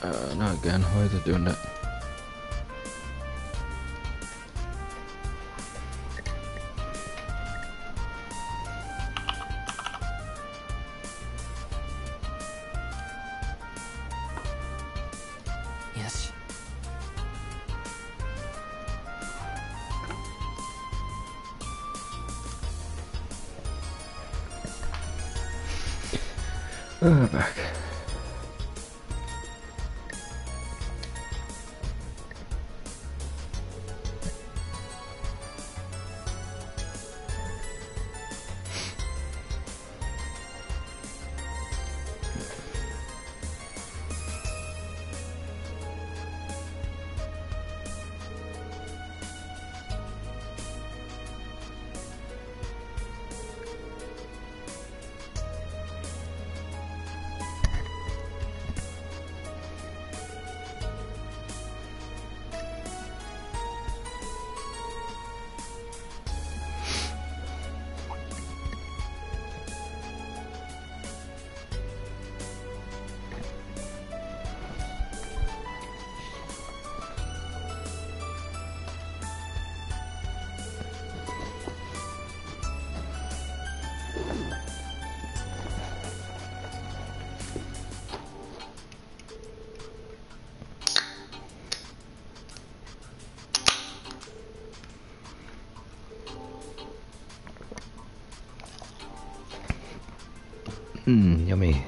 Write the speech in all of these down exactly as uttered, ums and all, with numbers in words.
Uh, not again. Why are they doing that? Yes. Uh, back. Mmm, yummy.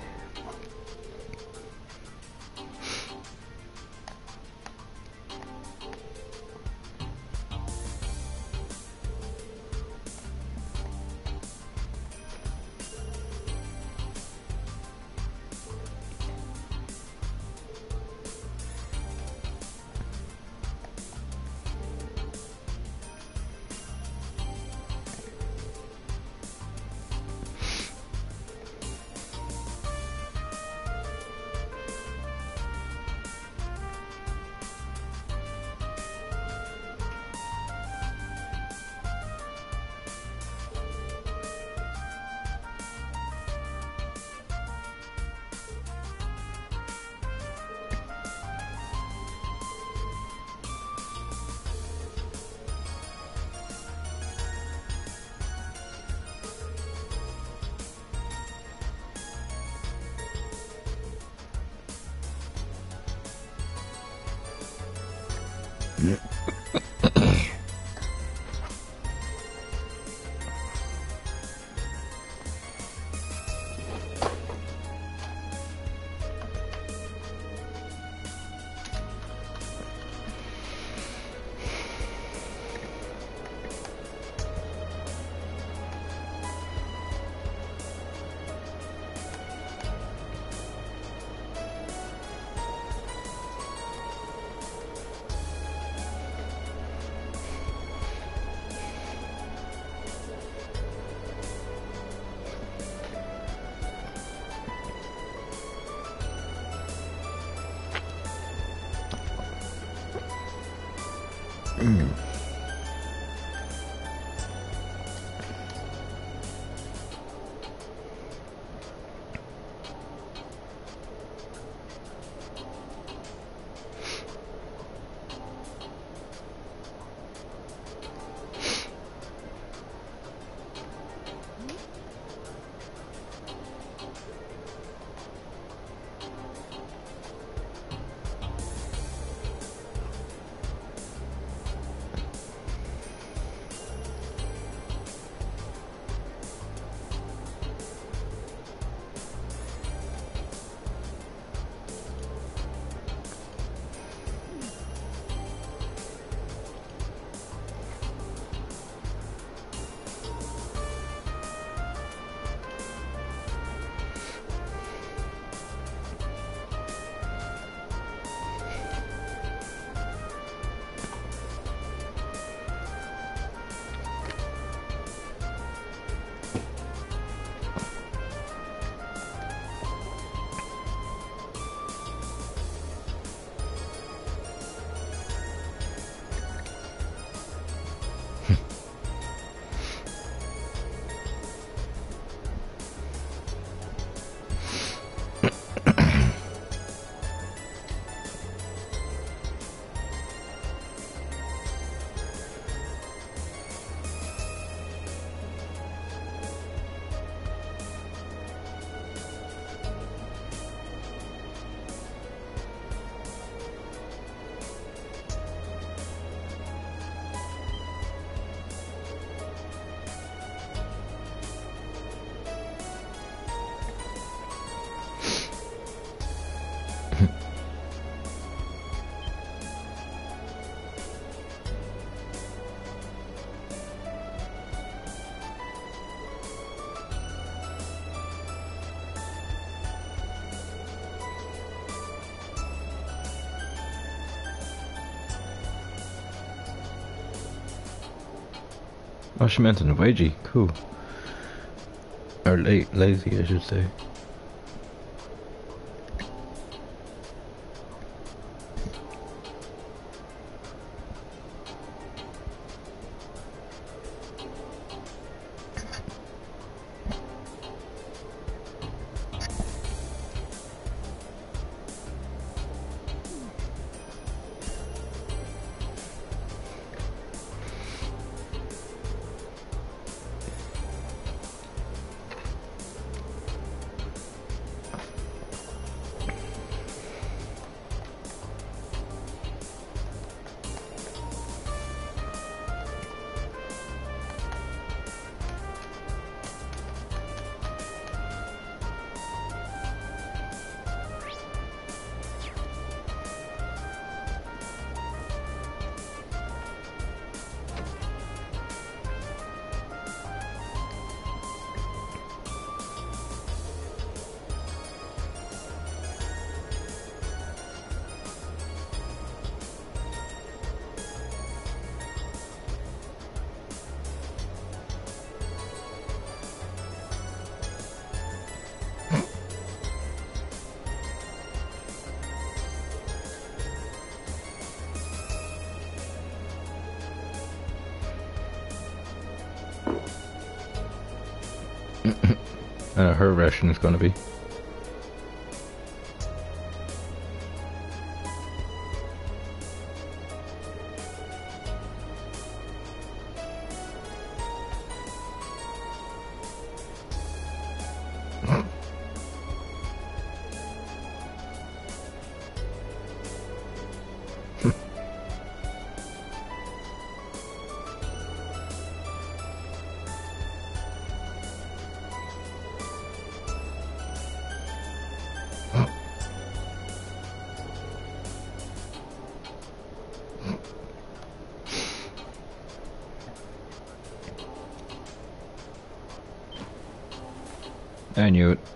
Oh, she meant in Wagy. Cool. Or late, lazy, I should say. I know her ration is gonna be. I knew it.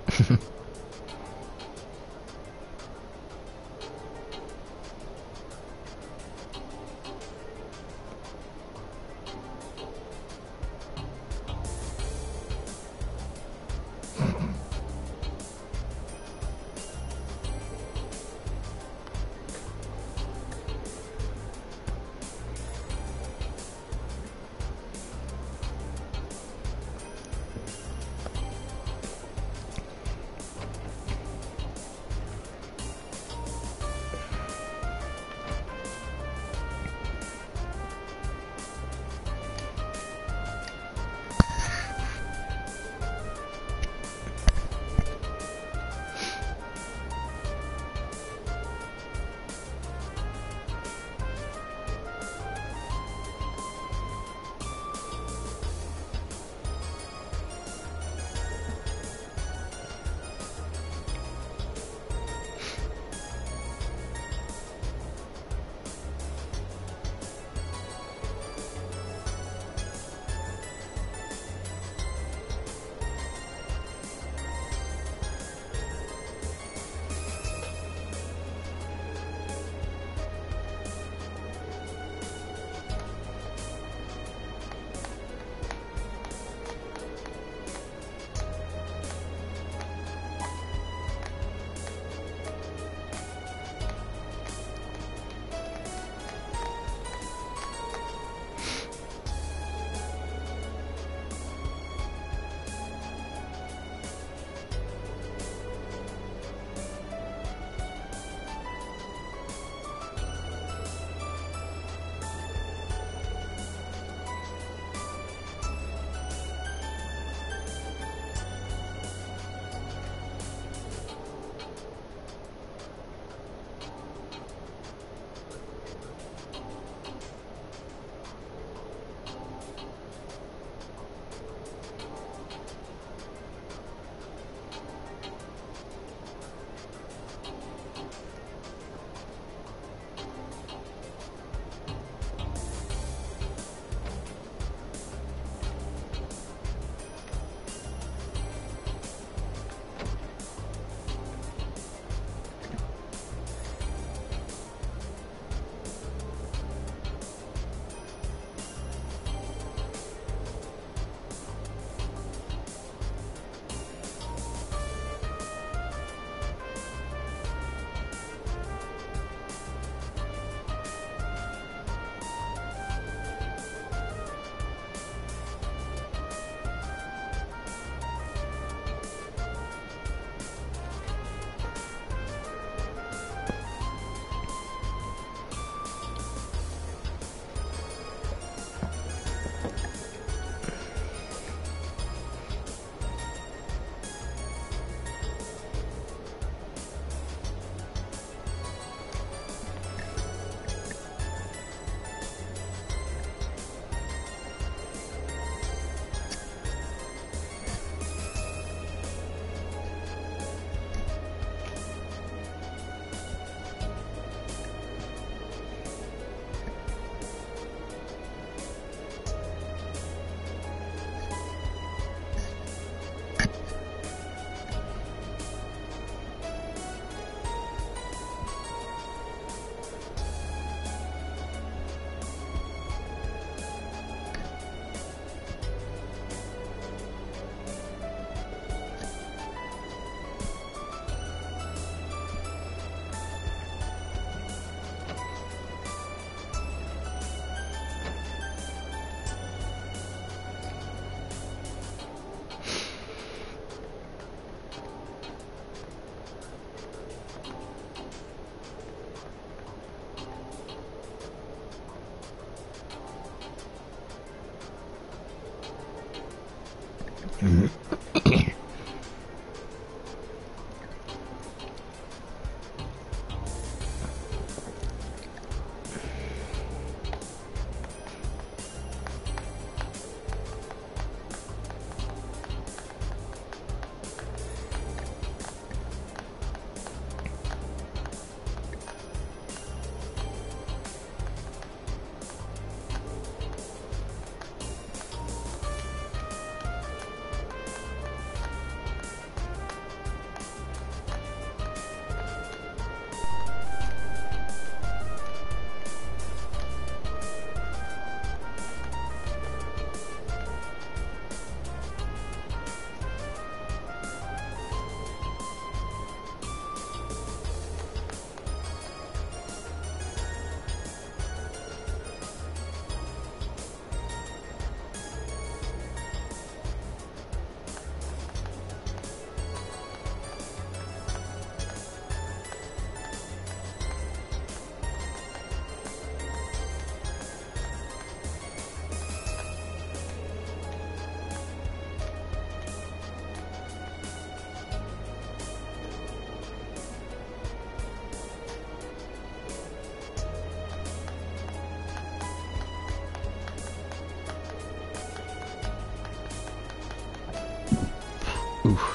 Oof.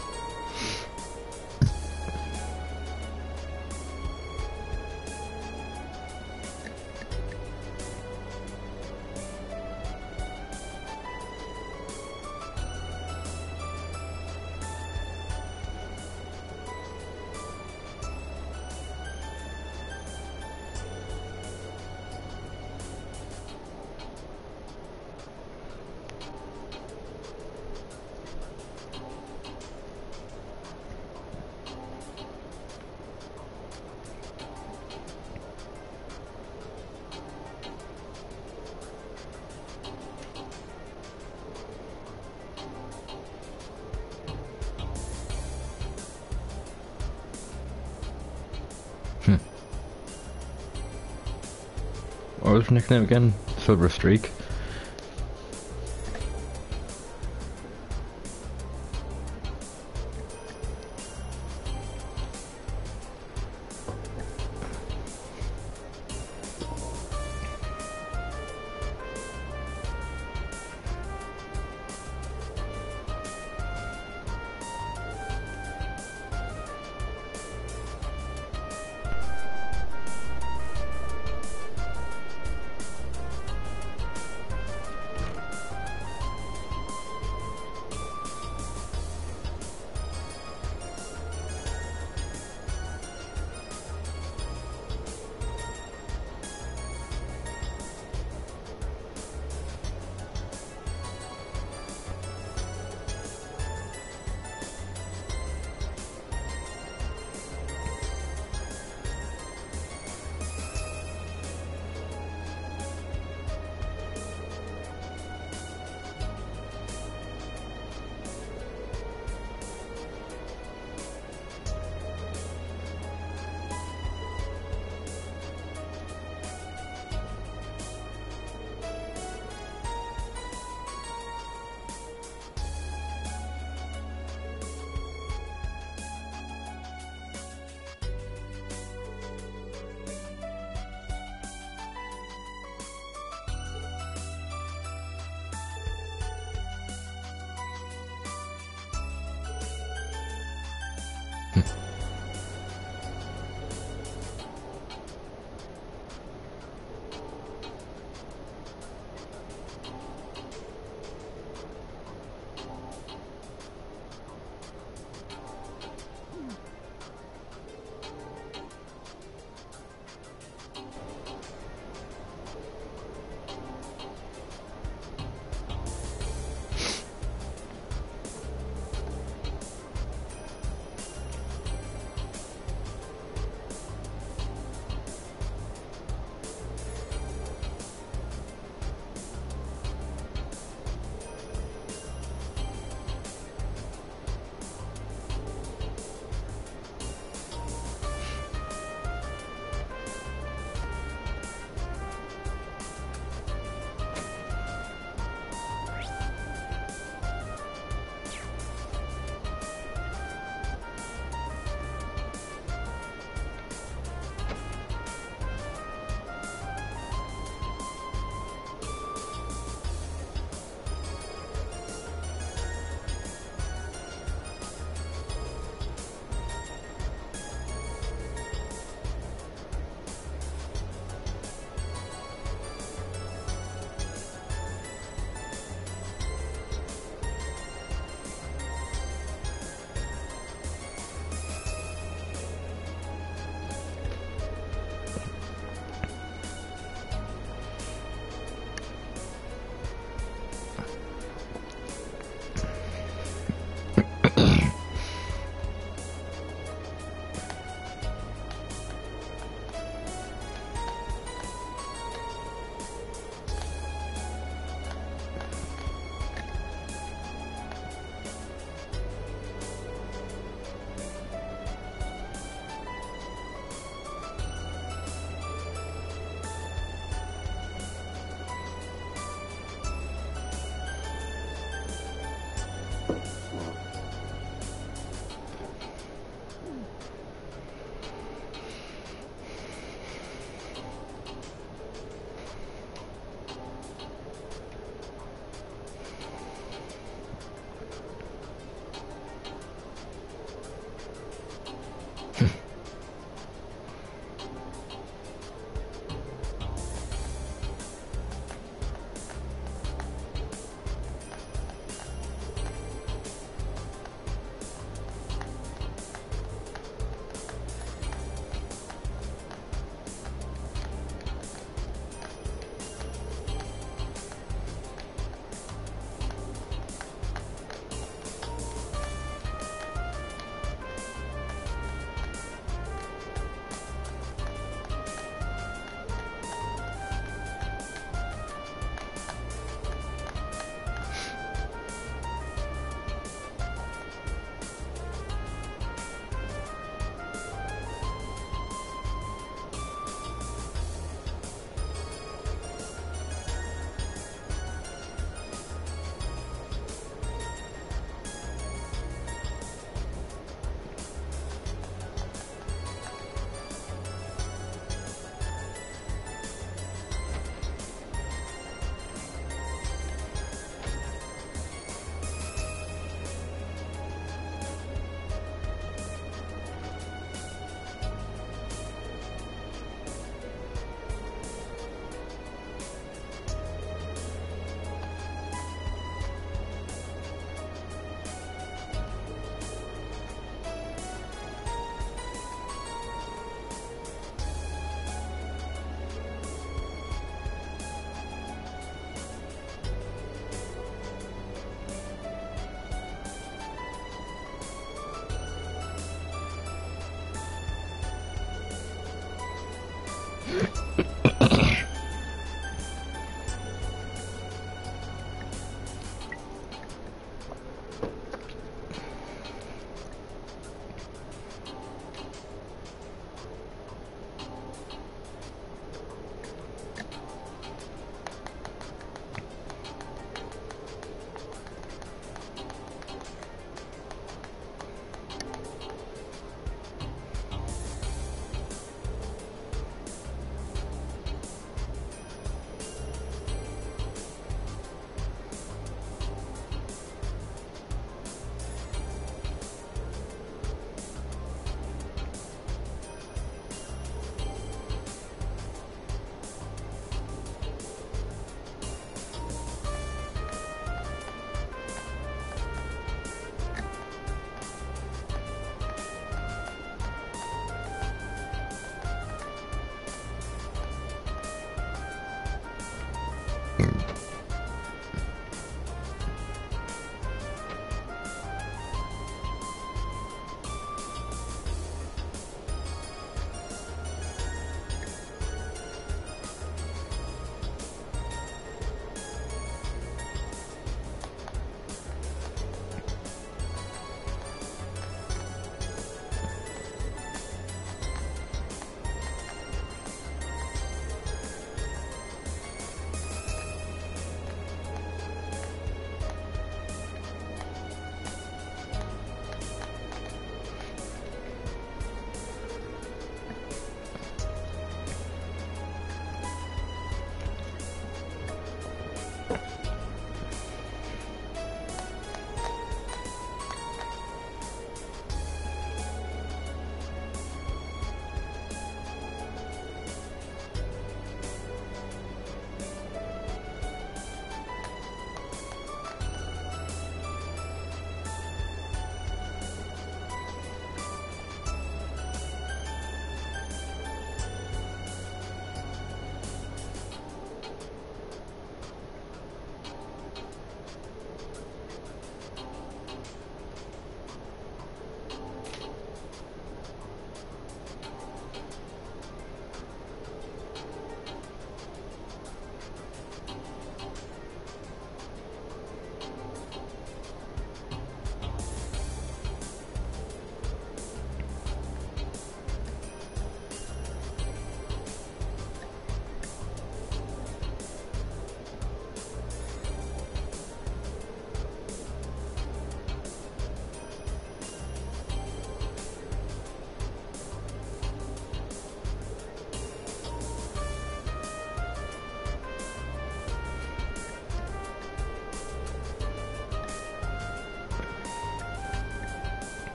What was your nickname again? Silver Streak?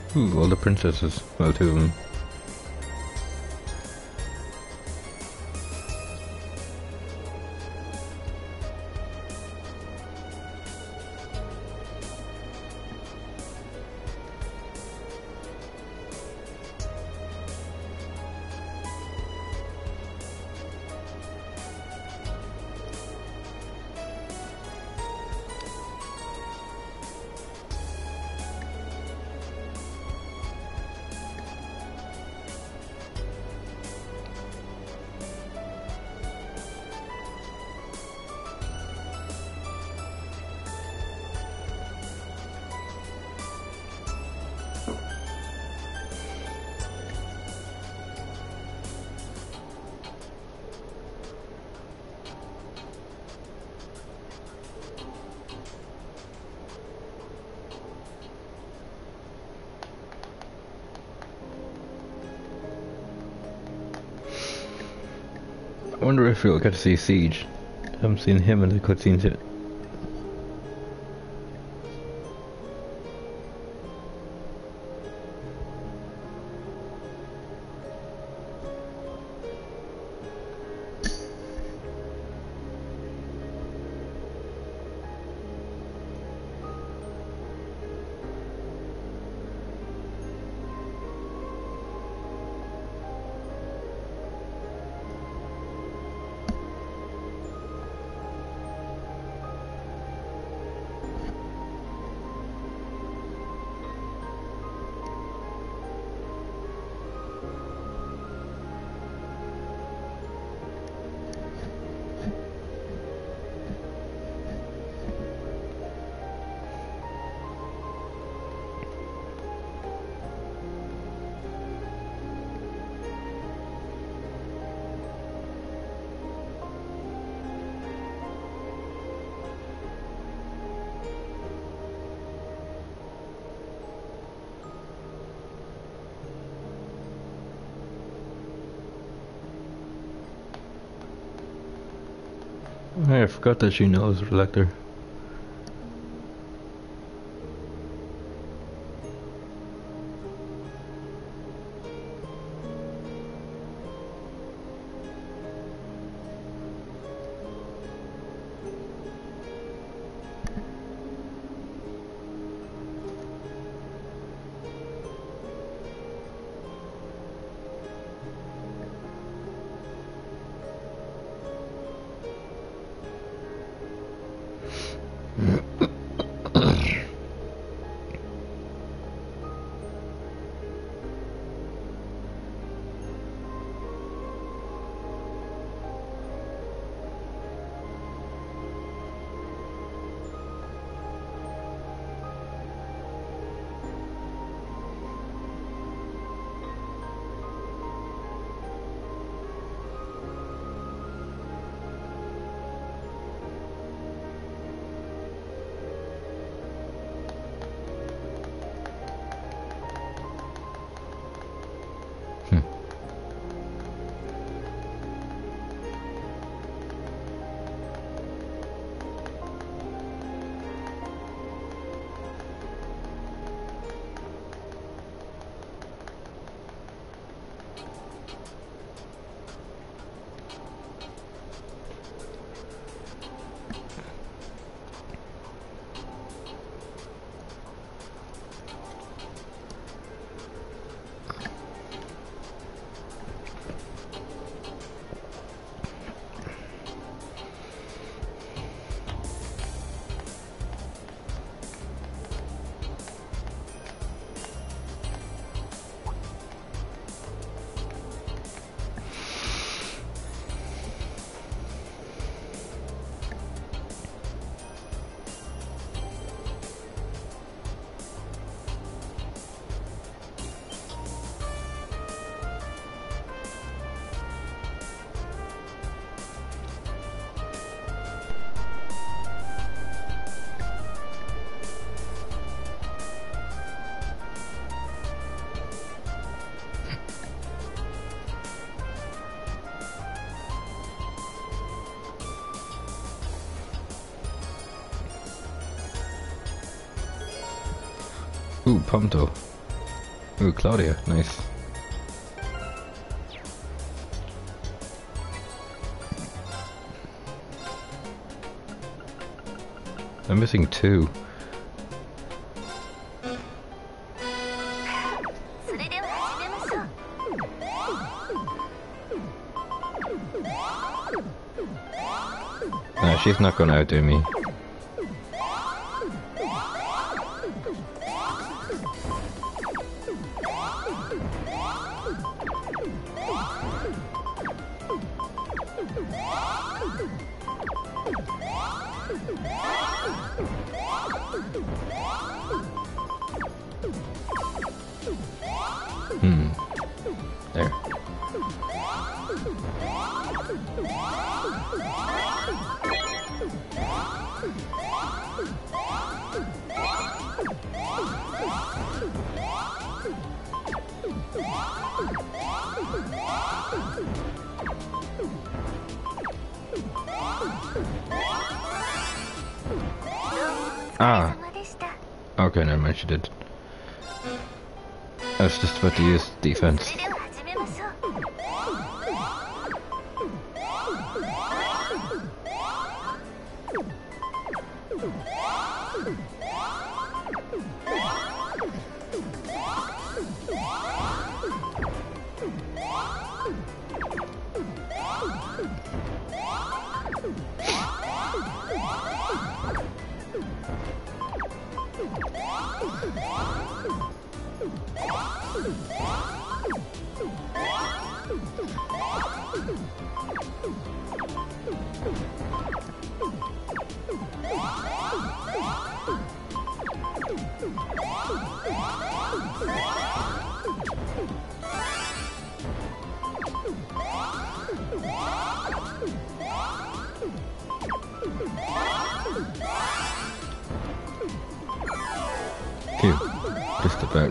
Ooh, all the princesses. Well, two of them. I wonder if we'll get to see Siege. I haven't seen him in the cutscenes yet. I forgot that she knows Lecter. Ooh, Ponto. Ooh, Claudia, nice. I'm missing two. No, she's not gonna outdo me. Hmm. There. Ah. Okay, never mind, she did. I was just about to use defense. Phew, just about.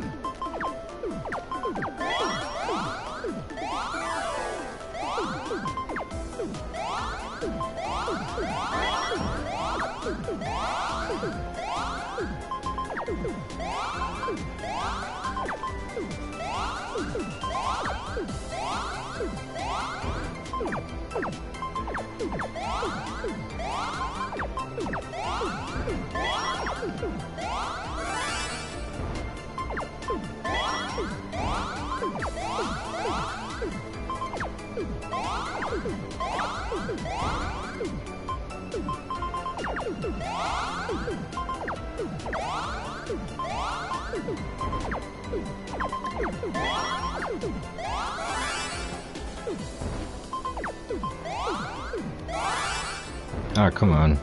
Ah, come on.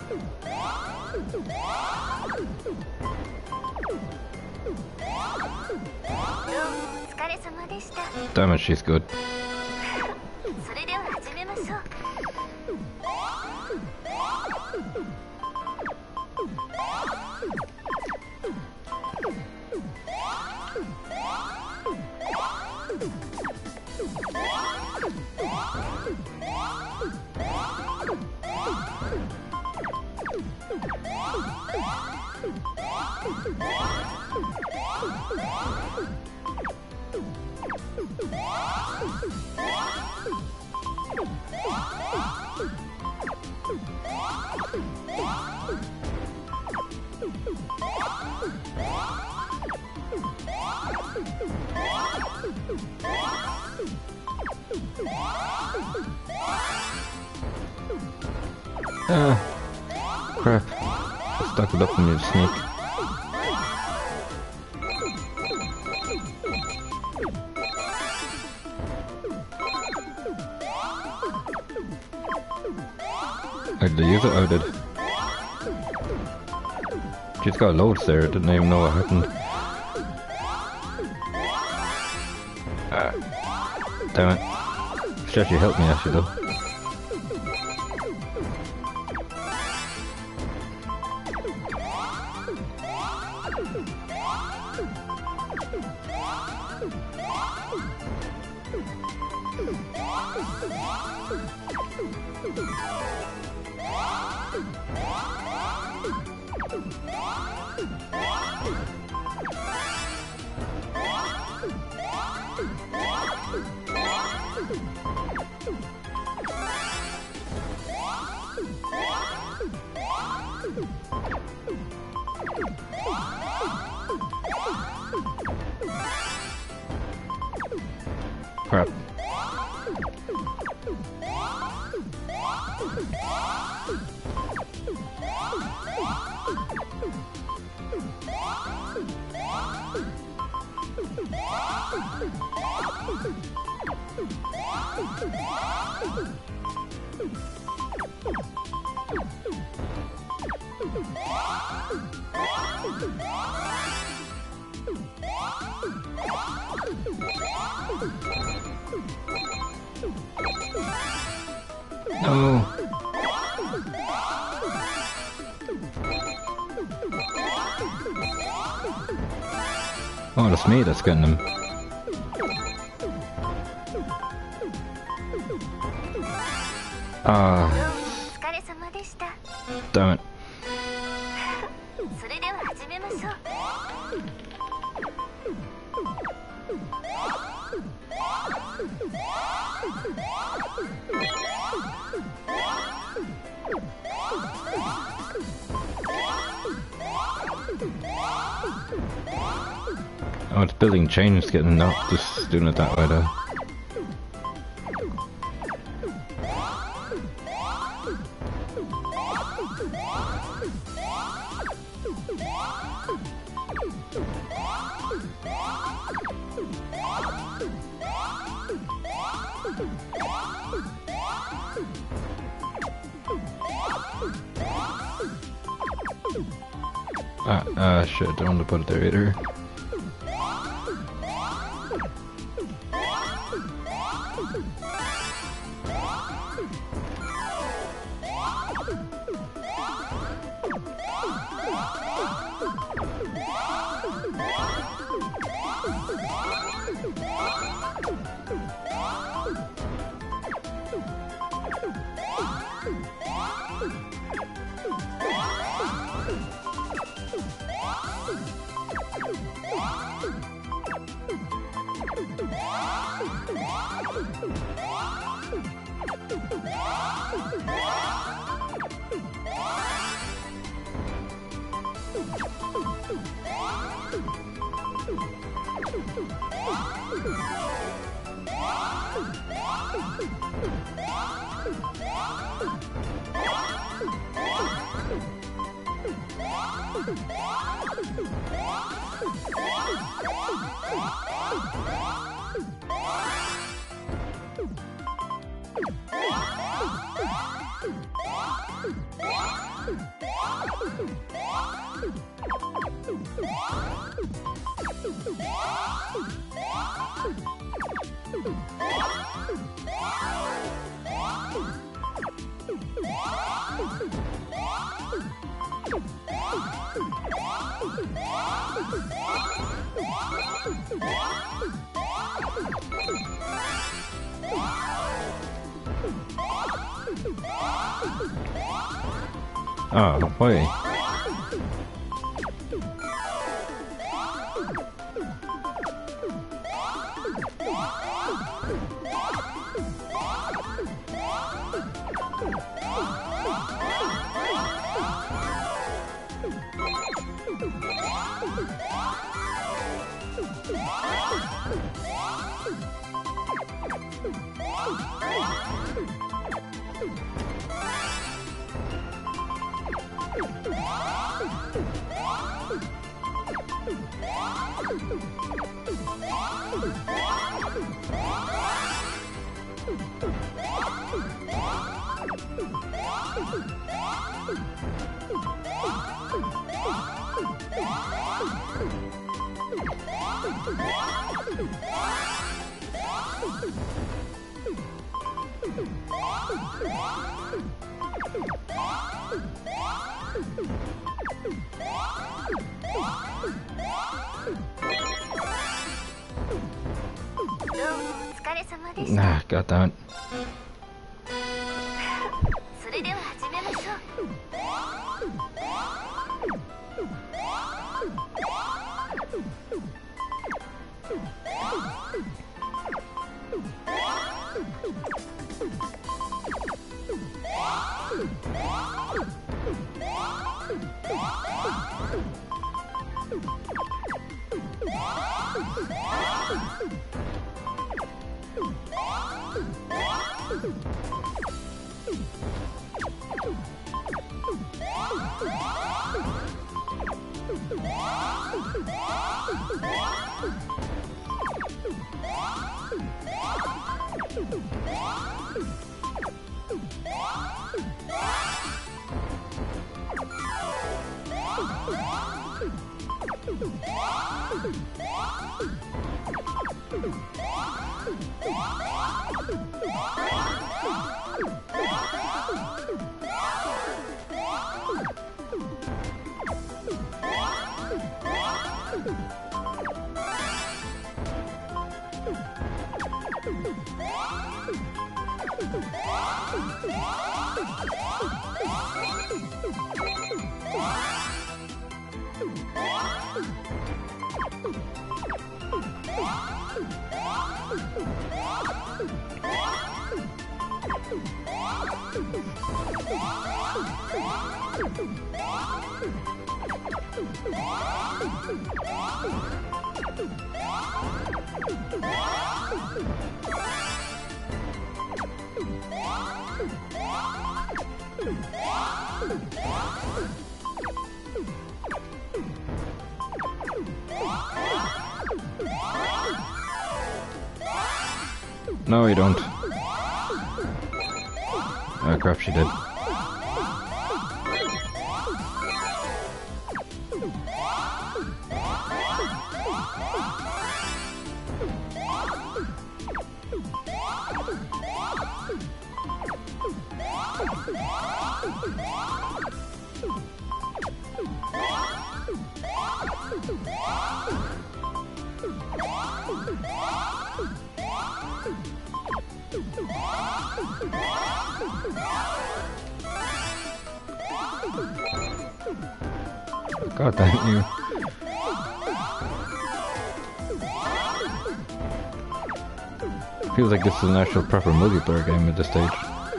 Damn it, she's good. Ah, crap. I stuck it up in your sneak. I did I use it? Oh, I did. She's got loads there, I didn't even know what happened. Ah, damn it. She actually helped me actually though. Crap. No. Oh, that's me that's getting him. Ah. Damn it. Oh, it's building chains, getting not just doing it that way though. Ah, uh, shit, I don't want to put it there either. Oh, wait. Nah, god damn it. No, you don't. Oh crap, she did. God damn you. Feels like this is an actual proper multiplayer game at this stage.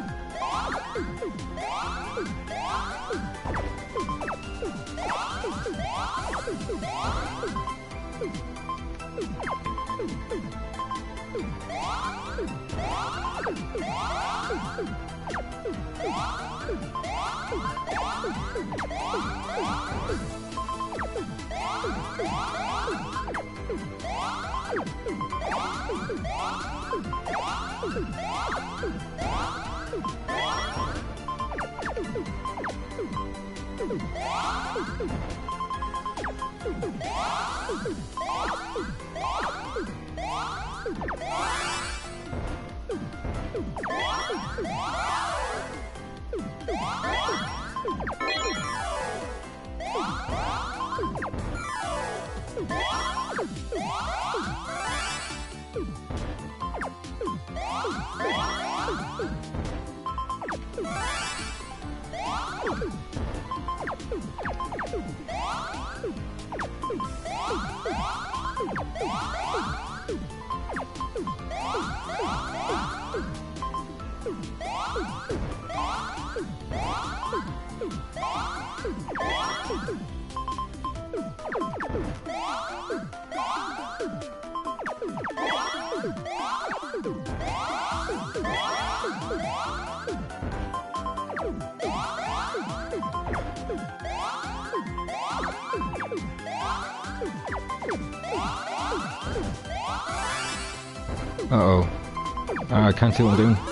Uh-oh. Uh, I can't see what I'm doing.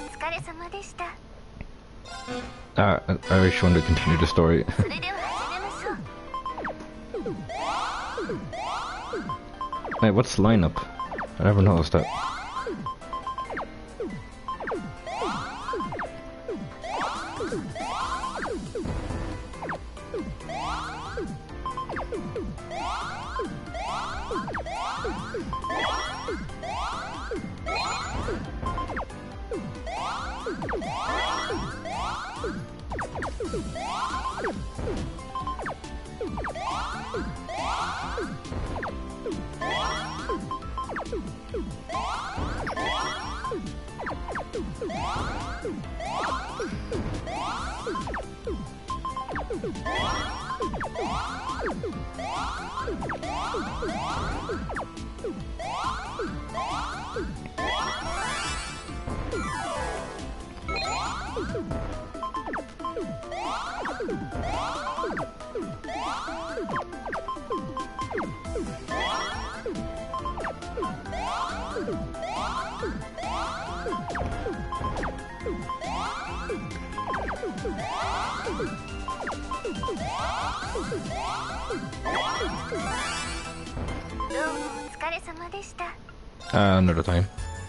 Uh, I, I just wanted to continue the story. Wait, what's the lineup? I never noticed that. Uh, another time.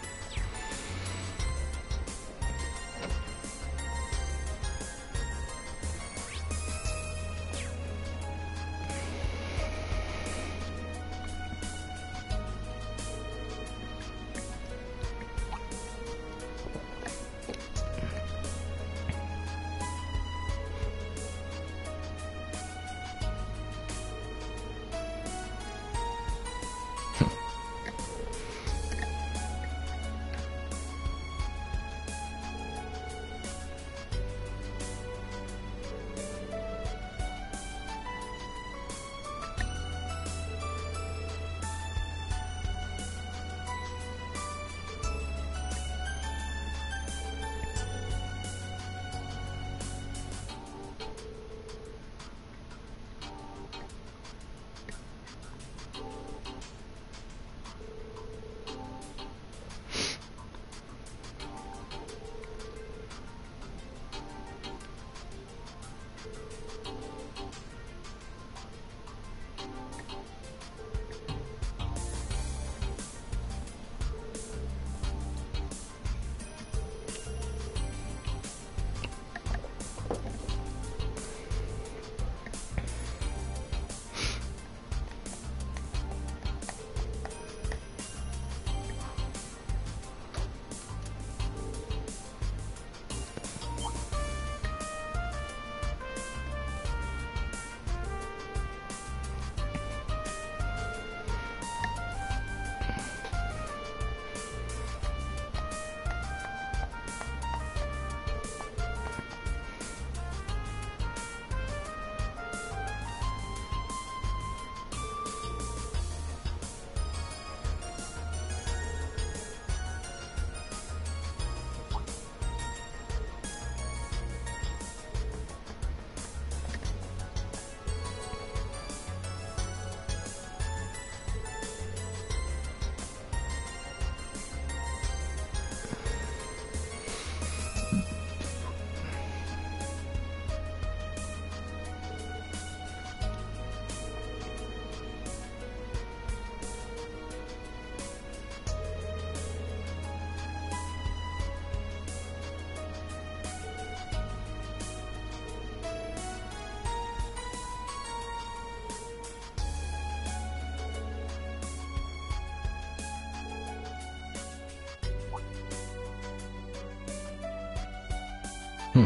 Hmm.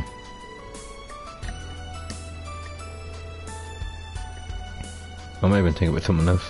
I might even think it with someone else.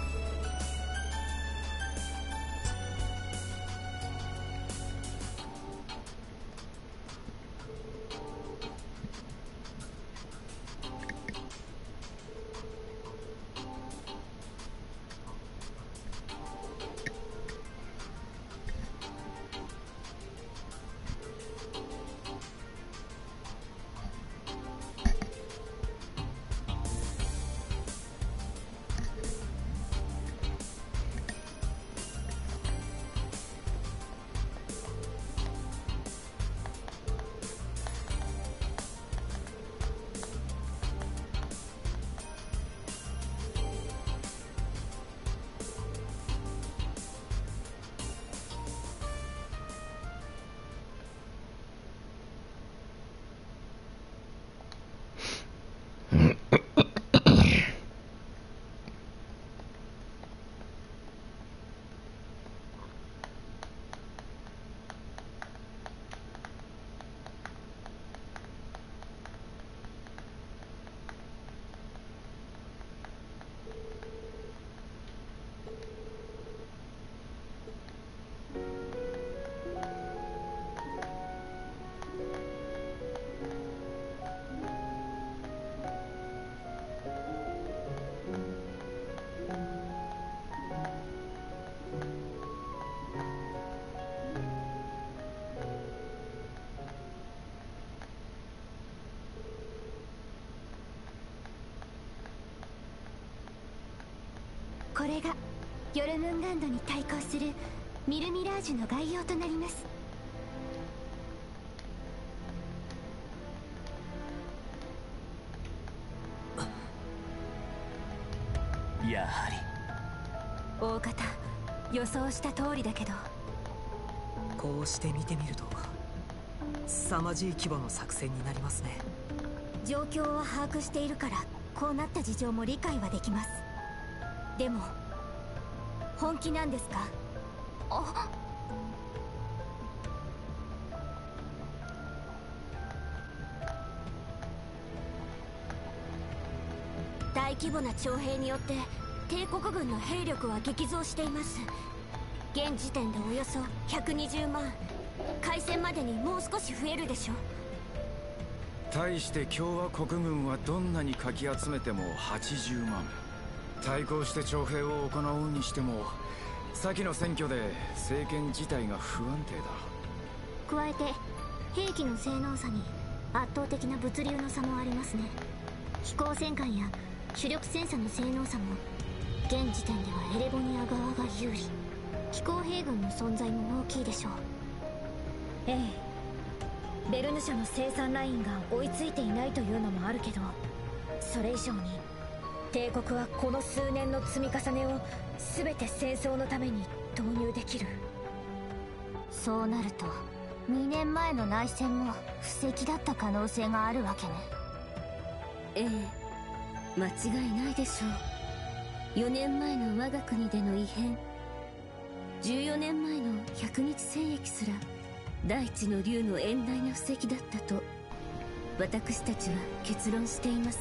これがヨルムンガンドに対抗するミルミラージュの概要となります。 やはり大方予想した通りだけど。 こうして見てみると凄まじい規模の作戦になりますね。 状況は把握しているからこうなった事情も理解はできます。でも本気なんですか？あ大規模な徴兵によって帝国軍の兵力は激増しています。現時点でおよそひゃくにじゅうまん、開戦までにもう少し増えるでしょ。 対して共和国軍はどんなにかき集めてもはちじゅうまん。対抗して徴兵を行うにしても先の選挙で政権自体が不安定だ。加えて兵器の性能差に圧倒的な物流の差もありますね。飛行戦艦や主力戦車の性能差も現時点ではエレボニア側が有利。機構兵軍の存在も大きいでしょう。ええ、ベルヌ社の生産ラインが追いついていないというのもあるけど、それ以上に帝国はこの数年の積み重ねを全て戦争のために導入できる。そうなるとにねんまえの内戦も布石だった可能性があるわけね。ええ、間違いないでしょう。よねんまえの我が国での異変、じゅうよねんまえの百日戦役すら大地の竜の遠大な布石だったと私たちは結論しています。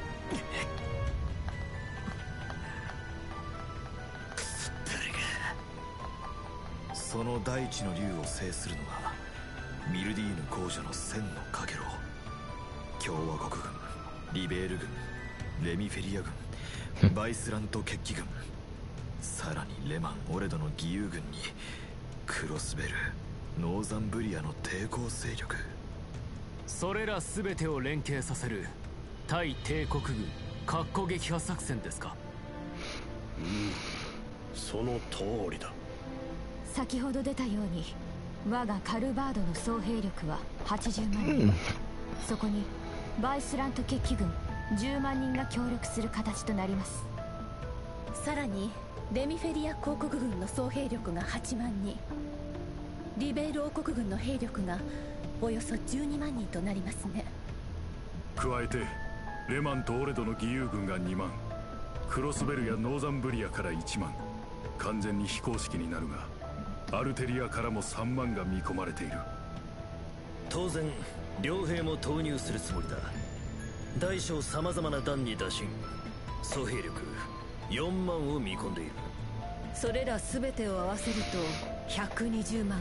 その大地の竜を制するのがミルディーヌ公女の千のかげろう。共和国軍、リベール軍、レミフェリア軍、バイスラント決起軍、さらにレマン・オレドの義勇軍にクロスベル、ノーザンブリアの抵抗勢力。それら全てを連携させる対帝国軍括弧撃破作戦ですか？ うん、その通りだ。 先ほど出たように我がカルバードの総兵力ははちじゅうまんにん、そこにバイスラント決起軍じゅうまんにんが協力する形となります。さらにレミフェリア公国軍の総兵力がはちまんにん、リベール王国軍の兵力がおよそじゅうにまんにんとなりますね。 加えてレマンとオレドの義勇軍がにまん、クロスベルやノーザンブリアからいちまん、完全に非公式になるがアルテリアからもさんまんが見込まれている。 当然両兵も投入するつもりだ。大小様々な段に打診、総兵力よんまんを見込んでいる。 それら全てを合わせるとひゃくにじゅうま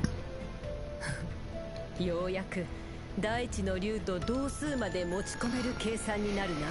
んようやく大地の竜と同数まで持ち込める計算になるな。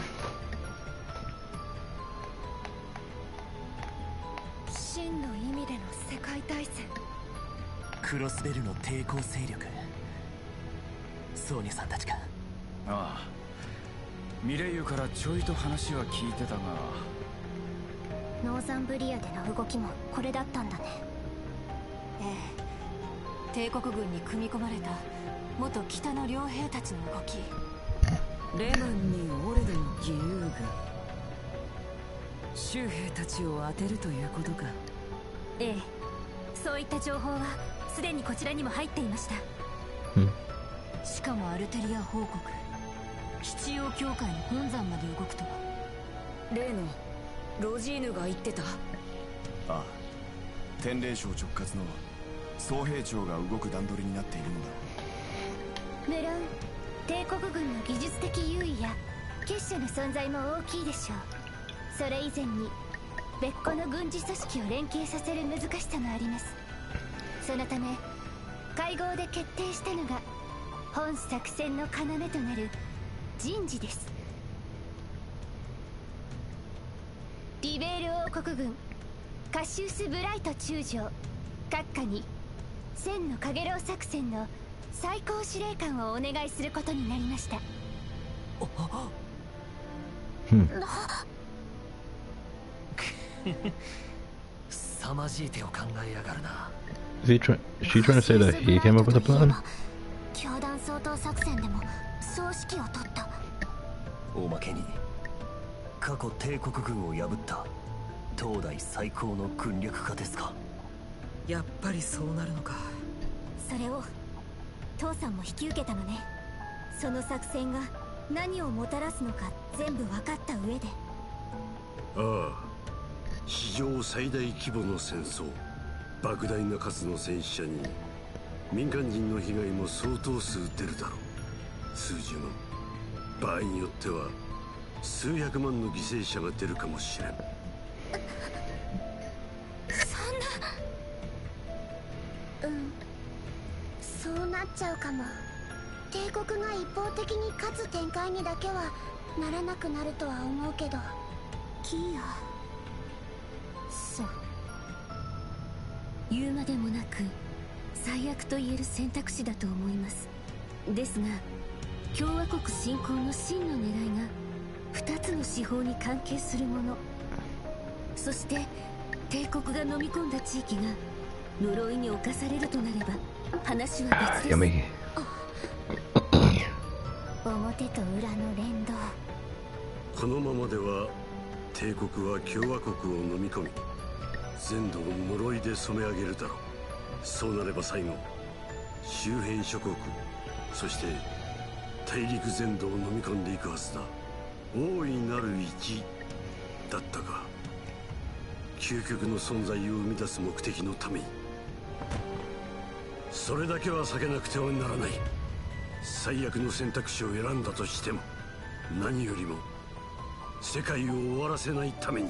真の意味での世界大戦。 クロスベルの抵抗勢力、ソーニャさんたちか。 ああ、ミレイユからちょいと話は聞いてたが、 ノーザンブリアでの動きもこれだったんだね。 ええ、帝国軍に組み込まれた元北の両兵たちの動き。レマンにオレドの義勇軍、州兵たちを当てるということか。 ええ、そういった情報はすでにこちらにも入っていました。 しかもアルテリア報告、七葉教会の本山まで動くとは。例のロジーヌが言ってた。 ああ、天霊省直轄の総兵長が動く段取りになっているのだ。 無論帝国軍の技術的優位や結社の存在も大きいでしょう。それ以前に別個の軍事組織を連携させる難しさもあります。そのため会合で決定したのが本作戦の要となる人事です。リベール王国軍カシウス・ブライト中将閣下に千のかげろう作戦の最高司令官をお願いすることになりました。 凄まじい手を考えやがるな。 Is he try- is she trying to say that he came up with a plan? 教団掃討作戦でも総指揮を取った。 おまけに過去帝国軍を破った当代最高の軍略家ですか。 やっぱりそうなるのか。 それを父さんも引き受けたのね。その作戦が何をもたらすのか全部分かった上で。 ああ、史上最大規模の戦争、莫大な数の戦死者に民間人の被害も相当数出るだろう。数十万、場合によっては数百万の犠牲者が出るかもしれん。 そんな。うんそうなっちゃうかも。帝国が一方的に勝つ展開にだけはならなくなるとは思うけど。 キーヤ、そう言うまでもなく最悪と言える選択肢だと思います。ですが共和国侵攻の真の狙いがふたつの司法に関係するもの、そして帝国が飲み込んだ地域が呪いに侵されるとなれば話は別です。 表と裏の連動。 このままでは帝国は共和国を飲み込み全土を呪いで染め上げるだろう。そうなれば最後周辺諸国、そして大陸全土を飲み込んでいくはずだ。大いなる一だったが、究極の存在を生み出す目的のためにそれだけは避けなくてはならない。最悪の選択肢を選んだとしても何よりも世界を終わらせないために。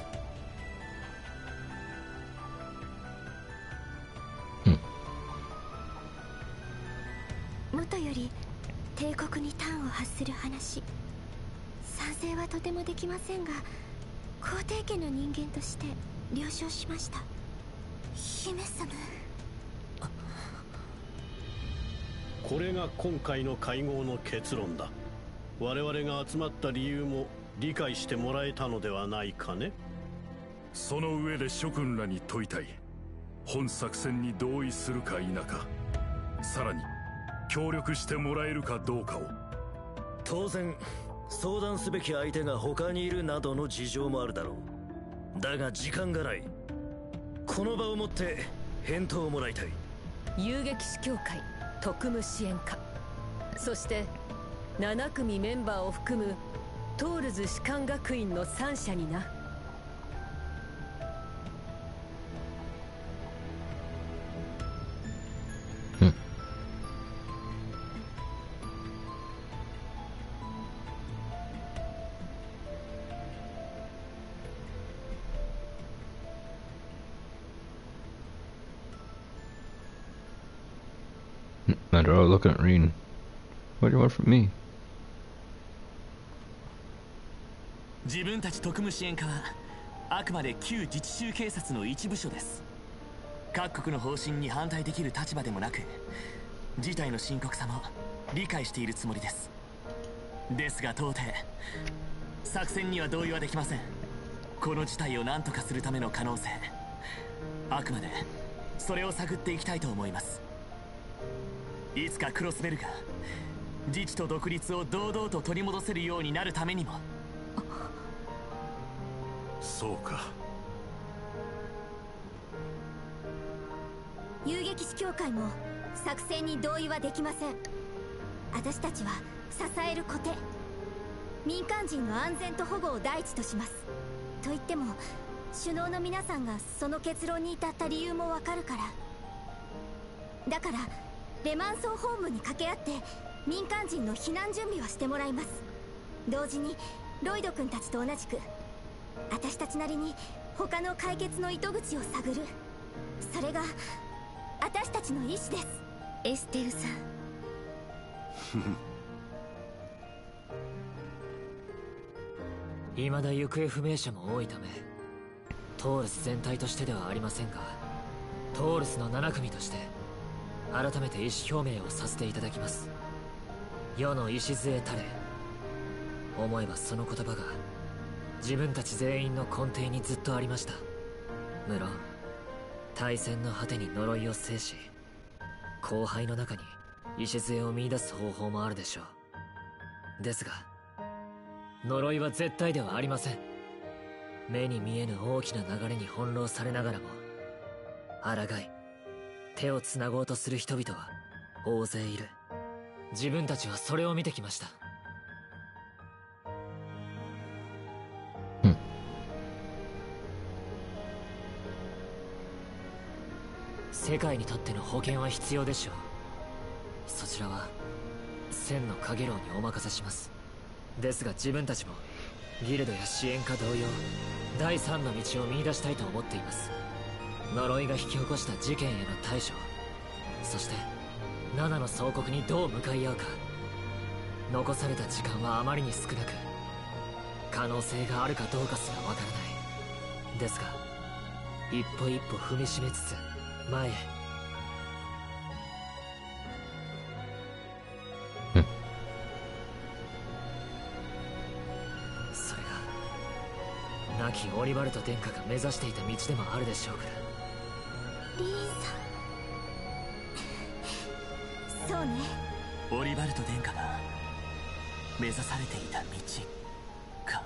もとより帝国に端を発する話、賛成はとてもできませんが皇帝家の人間として了承しました。姫様。 これが今回の会合の結論だ。我々が集まった理由も理解してもらえたのではないかね。 その上で諸君らに問いたい。本作戦に同意するか否か、さらに協力してもらえるかどうかを。 当然相談すべき相手が他にいるなどの事情もあるだろう。だが時間がない。この場をもって返答をもらいたい。 遊撃士協会特務支援課、そしてなな組メンバーを含むトールズ士官学院のさん社にな。 They're all looking at Reen. What do you want from me? 自分たち特務支援課はあくまで旧自治州警察の一部署です。各国の方針に反対できる立場でもなく、事態の深刻さも理解しているつもりです。ですが到底作戦には同意はできません。この事態を何とかするための可能性、あくまでそれを探っていきたいと思います。いつかクロスベルが自治と独立を堂々と取り戻せるようになるためにも。 そうか。 遊撃士協会も作戦に同意はできません。私たちは支える固定、民間人の安全と保護を第一とします。と言っても首脳の皆さんがその結論に至った理由もわかるから。だからレマン総本部に掛け合って民間人の避難準備をしてもらいます。同時にロイド君たちと同じく私たちなりに他の解決の糸口を探る。それが私たちの意志です。エステルさん。 未だ行方不明者も多いためトールス全体としてではありませんが、トールスのなな組として改めて意思表明をさせていただきます。世の礎たれ。思えばその言葉が自分たち全員の根底にずっとありました。無論大戦の果てに呪いを制し、荒廃の中に礎を見出す方法もあるでしょう。ですが呪いは絶対ではありません。 目に見えぬ大きな流れに翻弄されながらも抗い手をつなごうとする人々は大勢いる。自分たちはそれを見てきました。世界にとっての保険は必要でしょう。そちらは千の陽炎にお任せします。ですが自分たちもギルドや支援家同様第三の道を見出したいと思っています。呪いが引き起こした事件への対処、そして七の総国にどう向かい合うか。残された時間はあまりに少なく可能性があるかどうかすらわからない。ですが一歩一歩踏みしめつつ前へ。それが亡きオリバルト殿下が目指していた道でもあるでしょうから。 リーンさん、そうね。 オリバルト殿下が目指されていた道か。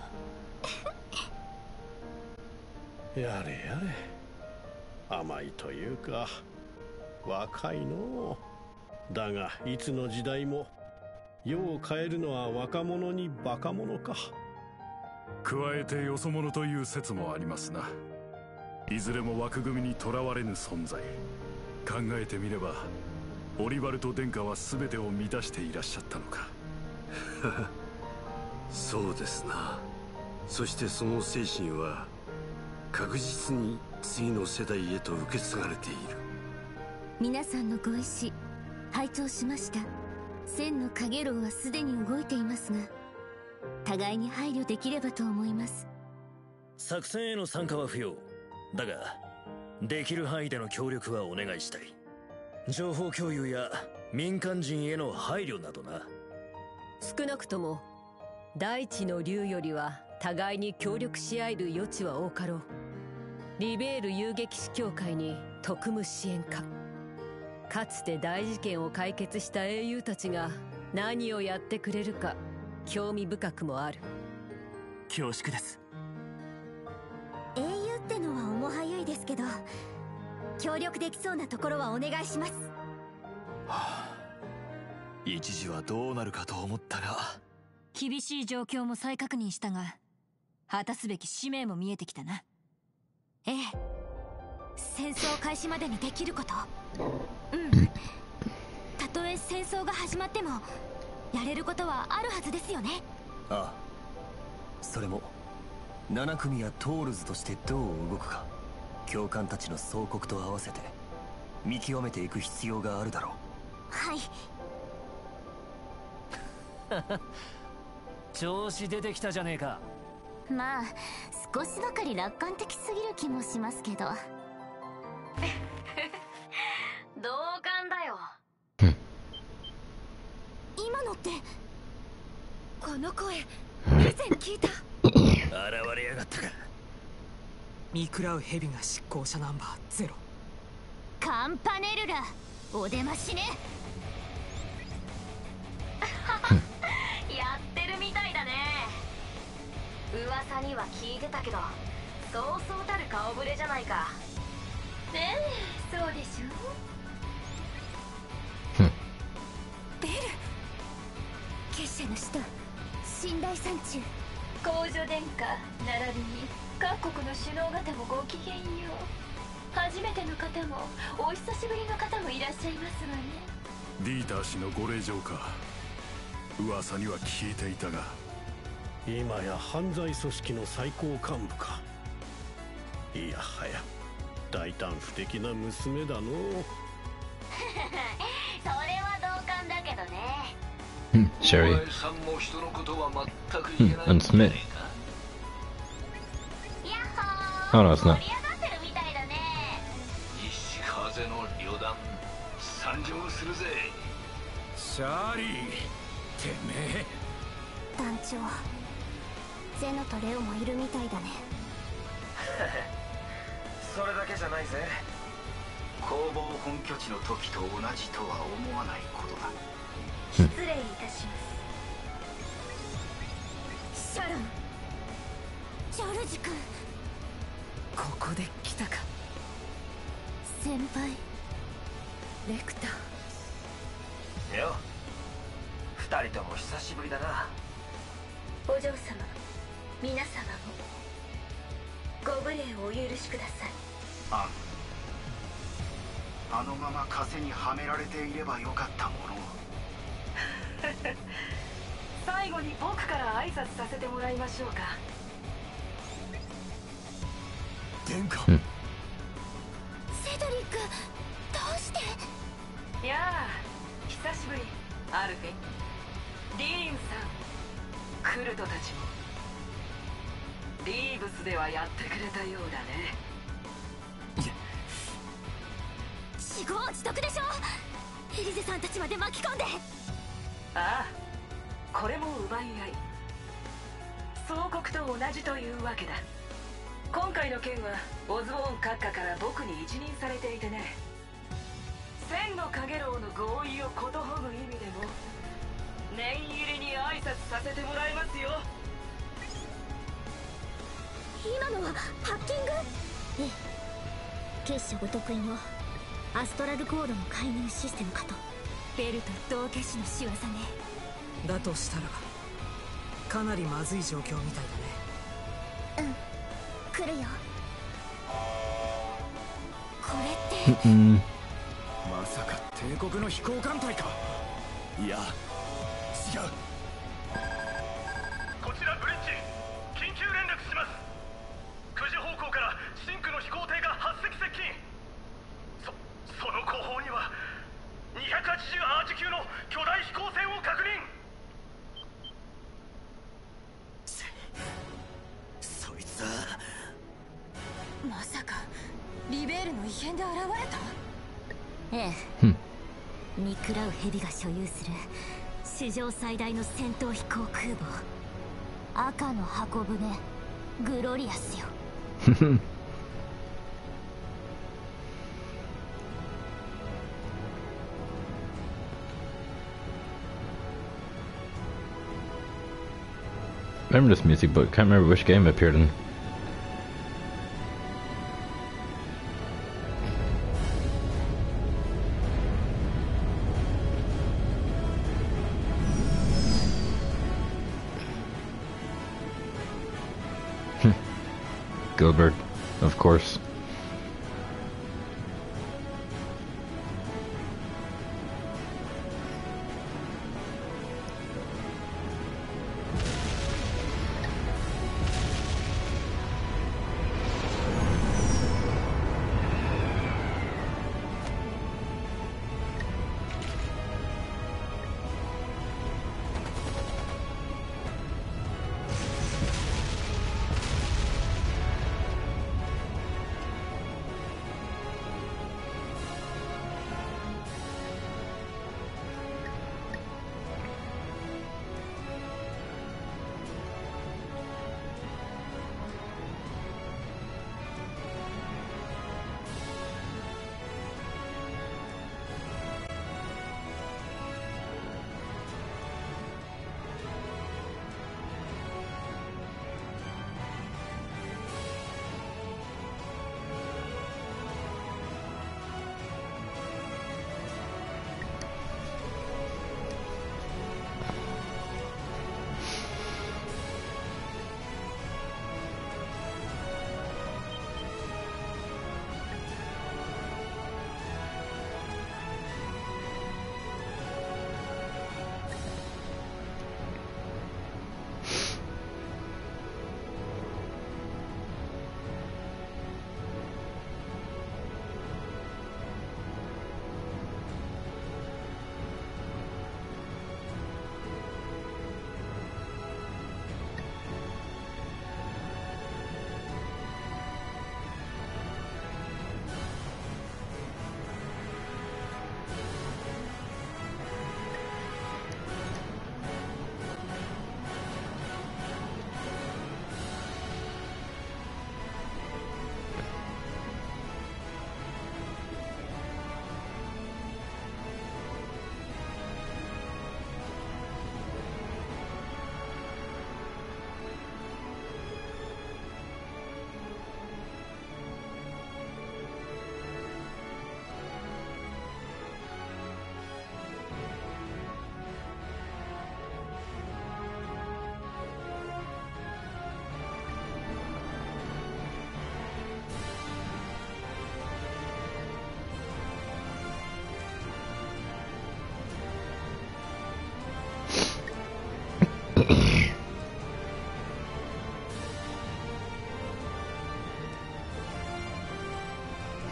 やれやれ、甘いというか若いのう。だがいつの時代も世を変えるのは若者にバカ者か。 加えてよそ者という説もありますな。いずれも枠組みにとらわれぬ存在。考えてみればオリバルト殿下は全てを満たしていらっしゃったのか。 そうですな。そしてその精神は確実に次の世代へと受け継がれている。 皆さんのご意思拝聴しました。千の陽炎はすでに動いていますが互いに配慮できればと思います。 作戦への参加は不要だができる範囲での協力はお願いしたい。情報共有や民間人への配慮などな。 少なくとも大地の竜よりは互いに協力し合える余地は多かろう。リベール遊撃士協会に特務支援課、かつて大事件を解決した英雄たちが何をやってくれるか興味深くもある。 恐縮です。 英雄ってのは重はゆいですけど協力できそうなところはお願いします。 はあ、一時はどうなるかと思ったが。 厳しい状況も再確認したが果たすべき使命も見えてきたな。ええ、戦争開始までにできること。うん、たとえ戦争が始まってもやれることはあるはずですよね。 ああ、それもなな組やトールズとしてどう動くか教官たちの総国と合わせて見極めていく必要があるだろう。 はい。 調子出てきたじゃねえか。 まあ少しばかり楽観的すぎる気もしますけど。 同感だよ。 今のってこの声以前聞いた。 現れやがったか。 見食らう蛇が執行者ナンバーゼロ。 カンパネルラお出ましね。 やってるみたいだね。噂には聞いてたけどそうそうたる顔ぶれじゃないか。 ねえ、そうでしょ。ベル結社の使徒信頼山中公女殿下並びに各国の首脳方もごきげんよう。初めての方もお久しぶりの方もいらっしゃいますわね。 ディーター氏のご令嬢か。噂には聞いていたが今や犯罪組織の最高幹部か。いやはや大胆不敵な娘だの。 それは同感だけどね。 うん、シェリー。 さんも人のことは全く言えない。うん、スミス。あら、ですね。 西風の旅団参上するぜ。 シャーリー、てめえ。 団長、ゼノとレオもいるみたいだね。 それだけじゃないぜ。工房本拠地の時と同じとは思わないことだ。 失礼いたします。 シャロン、ジョルジ君。 こで来たか。 先輩。 レクターよ、二人とも久しぶりだな。 お嬢様、皆様もご無礼をお許しください。 ああのまま風にはめられていればよかったもの。 最後に僕から挨拶させてもらいましょうか。 殿下、 セドリック、どうして？ いやあ、久しぶり。アルフィン、リーンさん、クルトたちも。リーブスではやってくれたようだね。 自業自得でしょ。エリゼさんたちまで巻き込んで。 ああ、これも奪い合い。総国と同じというわけだ。今回の件はオズボーン閣下から僕に一任されていてね。千の影楼の合意をことほぐ意味でも念入りに挨拶させてもらいますよ。 今のはハッキング？ええ、結社ご得意のアストラルコードの介入システムかと。ベルと道化師の仕業ね。 だとしたらかなりまずい状況みたいだね。うん、来るよ。これってまさか帝国の飛行艦隊か。 いや違う。 こちらブリッジ、緊急連絡します。くじ方向からシンクの飛行艇がはち隻接近。そその後方にはにひゃくはちじゅうアーチ級の巨大飛行船を確認。 そいつはまさかリベールの異変で現れた？ ええ、見食らう蛇が所有する史上最大の戦闘飛行空母、赤の箱舟グロリアスよ。 Remember this music, but can't remember which game it appeared in. Gilbert, of course.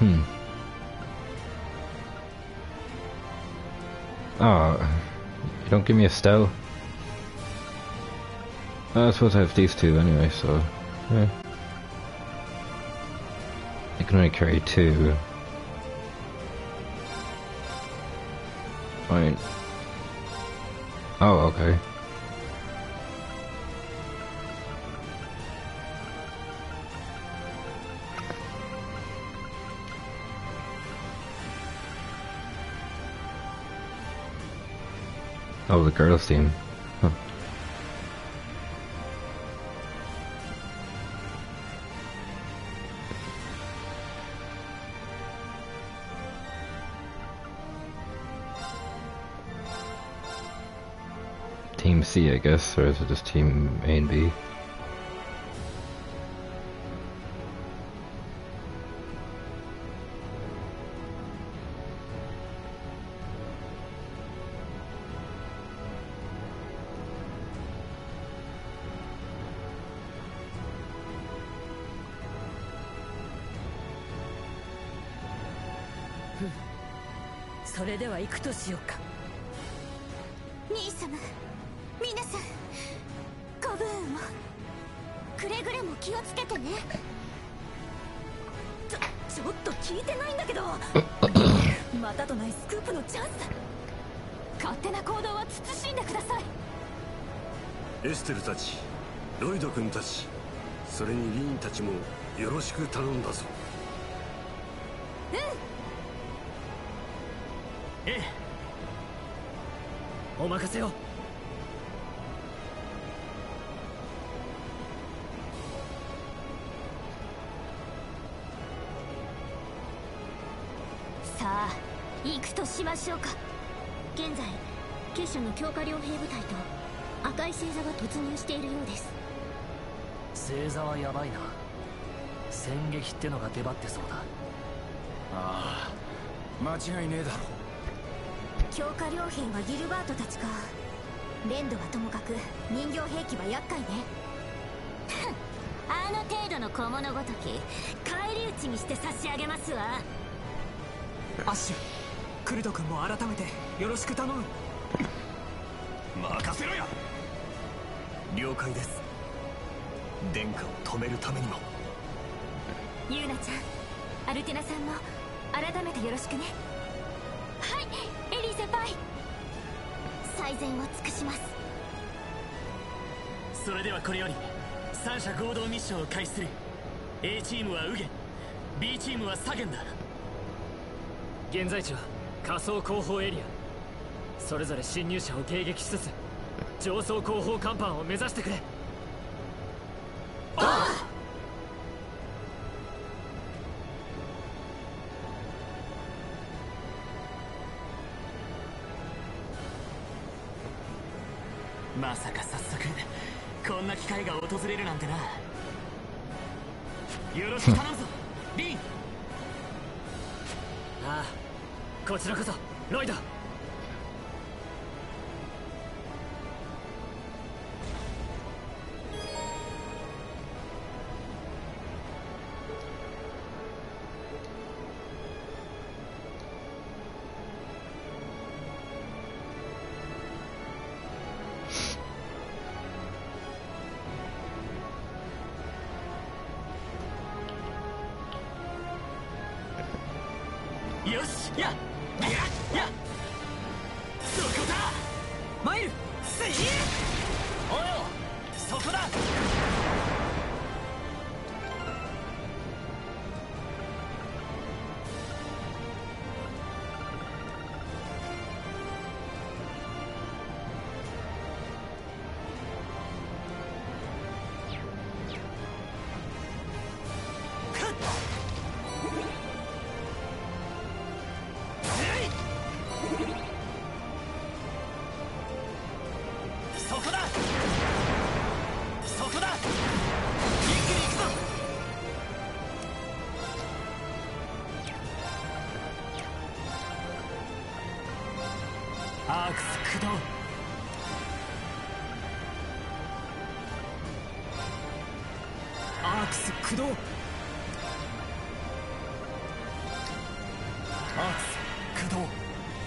Hmm. Oh, you don't give me a Stell? Oh, I suppose I have these two anyway, so yeah. I can only carry two. Fine. Oh, okay. Oh, the girls team. Huh. Team C, I guess, or is it just Team A and B? ふん、それでは行くとしようか。 兄様、皆さん、ご武運もくれぐれも気をつけてね。 ちょちょっと聞いてないんだけどまたとないスクープのチャンス。 勝手な行動は慎んでください。 エステルたち、ロイド君たち、それにリーンたちもよろしく頼んだぞ。 うん。 ええ、お任せを。 さあ、行くとしましょうか。現在結社の強化両兵部隊と赤い星座が突入しているようです。 星座はヤバいな。戦撃ってのが出張ってそうだ。 ああ、間違いねえだろ。 強化両兵がギルバートたちか。連度はともかく人形兵器は厄介ね。あの程度の小物ごとき返り討ちにして差し上げますわ。 アッシュ、クルド君も改めてよろしく頼む。 任せろよ。了解です。殿下を止めるためにも。 ユーナちゃん、アルティナさんも改めてよろしくね。はい、エリー先輩、最善を尽くします。 それではこれより三者合同ミッションを開始する。 A チームはウゲン、 B チームはサゲンだ。 現在地は仮想後方エリア。それぞれ侵入者を迎撃しつつ上層後方甲板を目指してくれ。 ああ。まさか早速こんな機会が訪れるなんてな。よろしく頼むぞリン。 ああ、こちらこそロイド。 よし、やっやっやっ、そこだ。 マイル、せい。 およ、そこだ。アークス駆動。 アークス駆動。 アーツ駆動。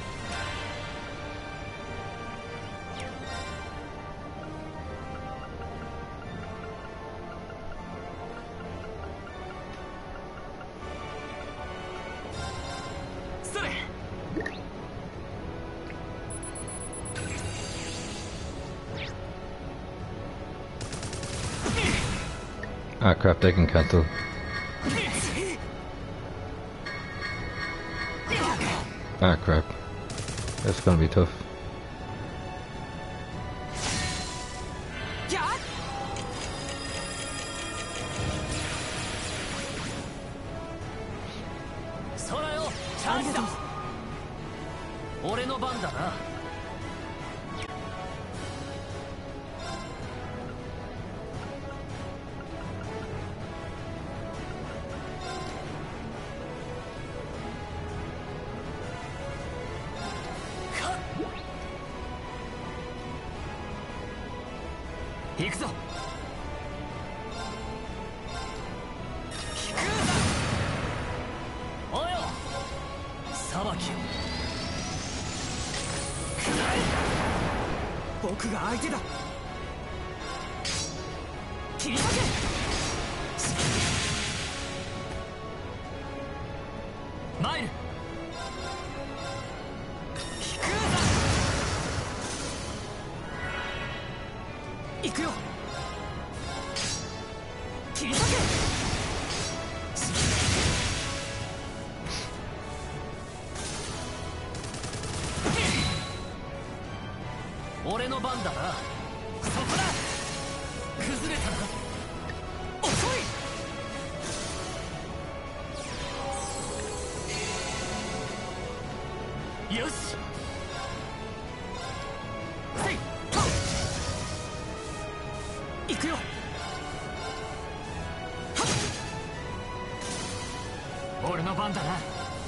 それ。 Ah crap, they can cancel. Ah crap. That's gonna be tough. Soraよ、チャージだ。俺の番だな。行くぞ。およ、裁きを。 僕が相手だ。切り裂け。 マイル。 行くよ。切り裂け。 俺の番だな。そこだ。崩れたな。 遅い。よし。せい。 行くよ。 俺の番だな。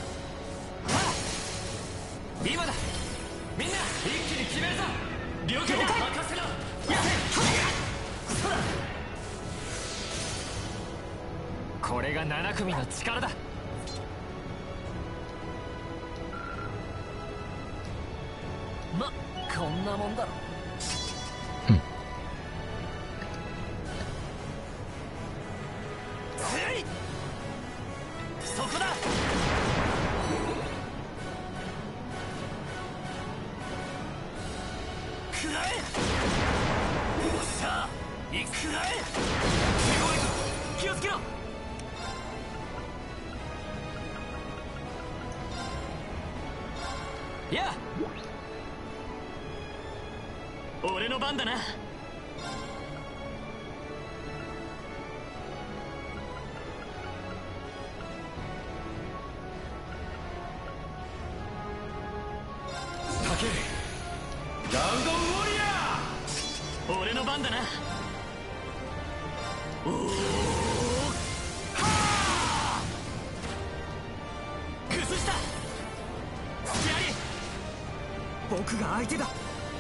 今だ。みんな一気に決めるぞ。了解だ。任せろ。これがなな組の力だ。ま、こんなもんだろ。そこだ。食らえ。よっしゃ、いくらえ。強いぞ。気をつけろ。やあ、俺の番だな。 ラウンドウォリアー。俺の番だな。おお、はあ、崩した。隙あり。 僕が相手だ。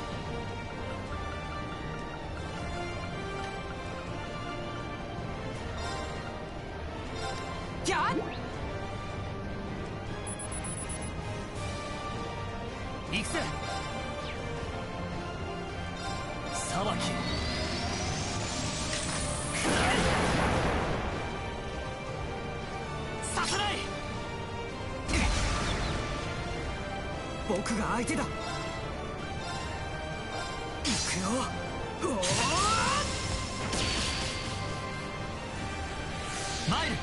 やっ。 行くぜ。裁き。させない。 僕が相手だ。行くよ。おお、 マイ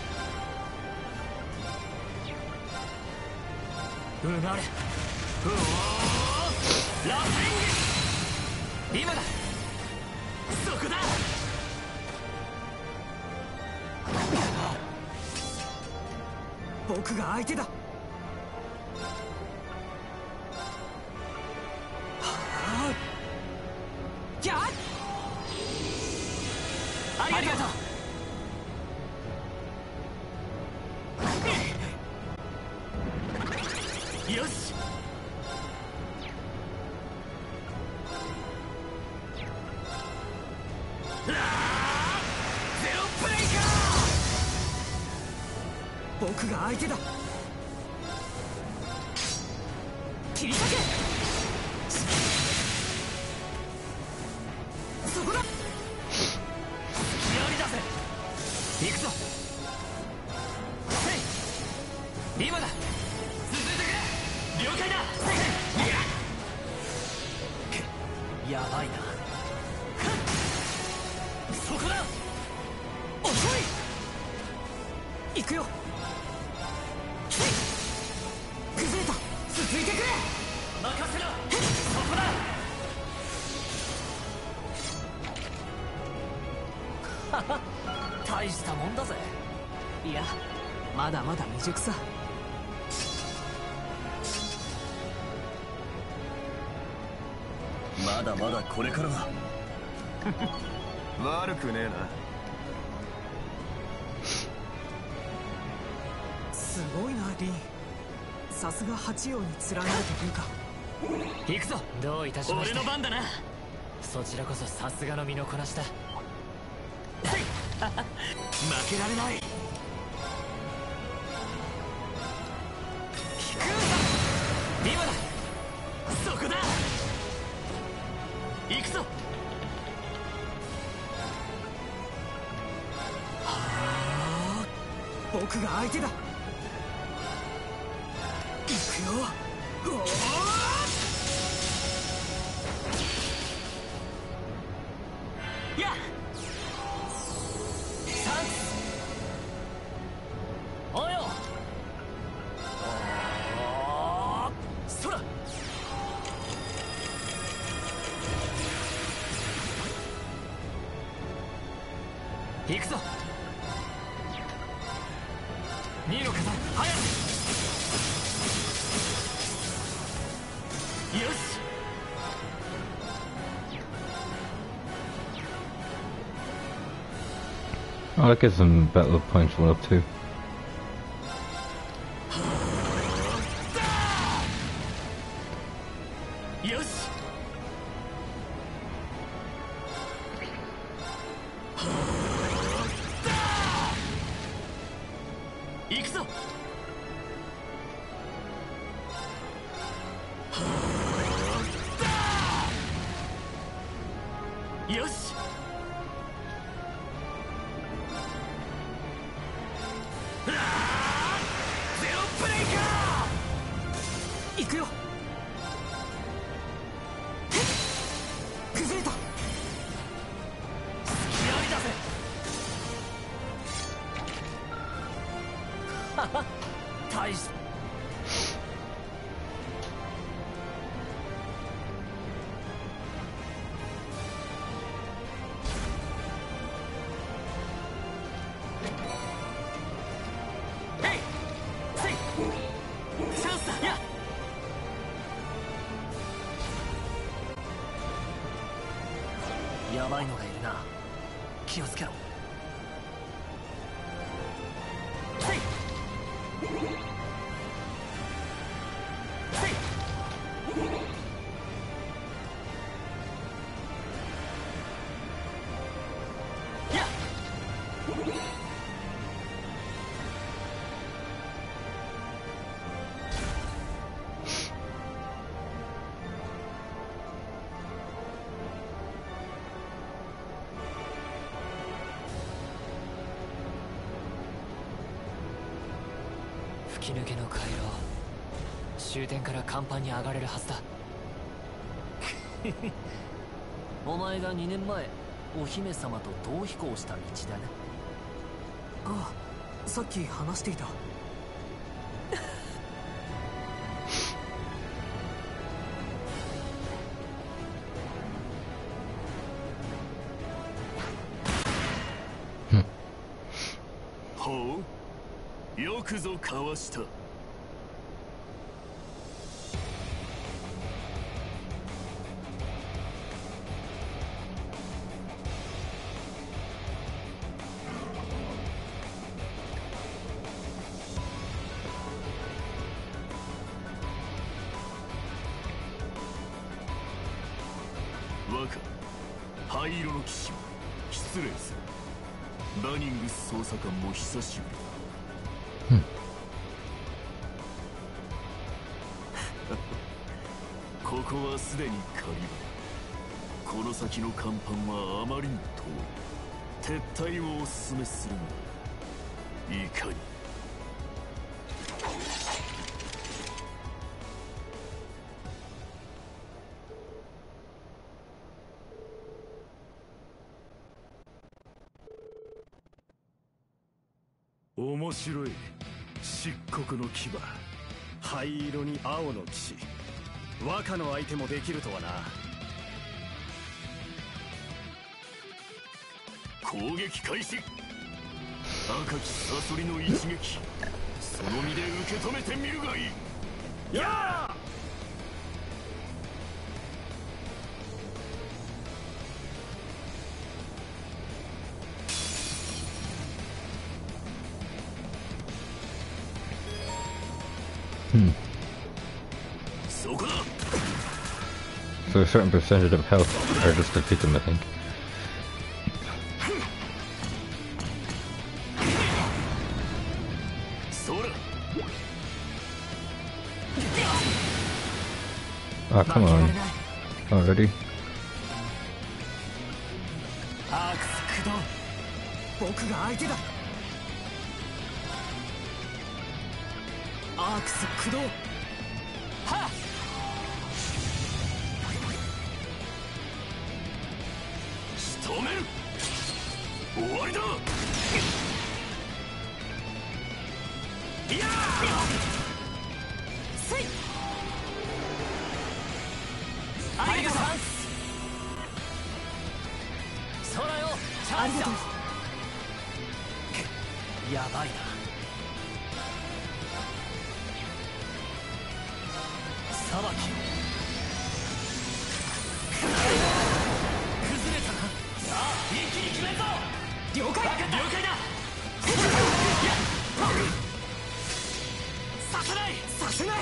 ル。うなれ。うおー、ラフィング。今だ。そこだ。 僕が相手だ。はあ、やっ。 ありがとう。よし。ゼロプレイか。 僕が相手だ。 切り裂け。そこだ。やりだぜ。行くぞ。今だ。続いてくれ。了解だ。やばいな。そこだ。遅い。行くよ。崩れた。続いてくれ。任せろ。そこだ。はは、大したもんだぜ。いや、まだまだ未熟さ。 まだまだこれからだ。 悪くねえな。 すごいな、リン。さすが八葉に連なるというか。 行くぞ。どういたしまして。 俺の番だな。 そちらこそさすがの身のこなしだ。 負けられない。 引く。今だ。 そこだ。行くぞ。 はあ、僕が相手だ。行くよ。おー、 やっおよ。 そら。 行くぞ。ニーの風、早く。 よし。 Oh, that gets some battle points one up too. よし。行くぞ。よし。ゼロブレイカー。行くよ。崩れた。 やりだぜ。 はは、大し。 やばいのがいるな。気をつけろ。吹き抜けの回廊、終点から甲板に上がれるはずだ。 お前がにねんまえお姫様と逃避行した道だね。 ああ、さっき話していた。 ほう、よくぞかわした。若、灰色の騎士、失礼する。バニングス捜査官も久しぶりだ。 こはすでにカリバ。この先の甲板はあまりに遠い。撤退をお勧めするがいかに。面白い。漆黒の牙、灰色に青の騎士、和歌の相手もできるとはな。攻撃開始。赤きサソリの一撃、その身で受け止めてみるがいい。やあ Hmm. So a certain percentage of health or just defeat them, I think. Oh, come on. Already? アークス駆動、僕が相手だ。アークス駆動、はっ。 仕留める。終わりだ。いやせい。 ありがとう。空よ、チャージだ。やばいな。裁き崩れたな。さあ一気に決めるぞ。 了解。 了解だ。 させないさせない。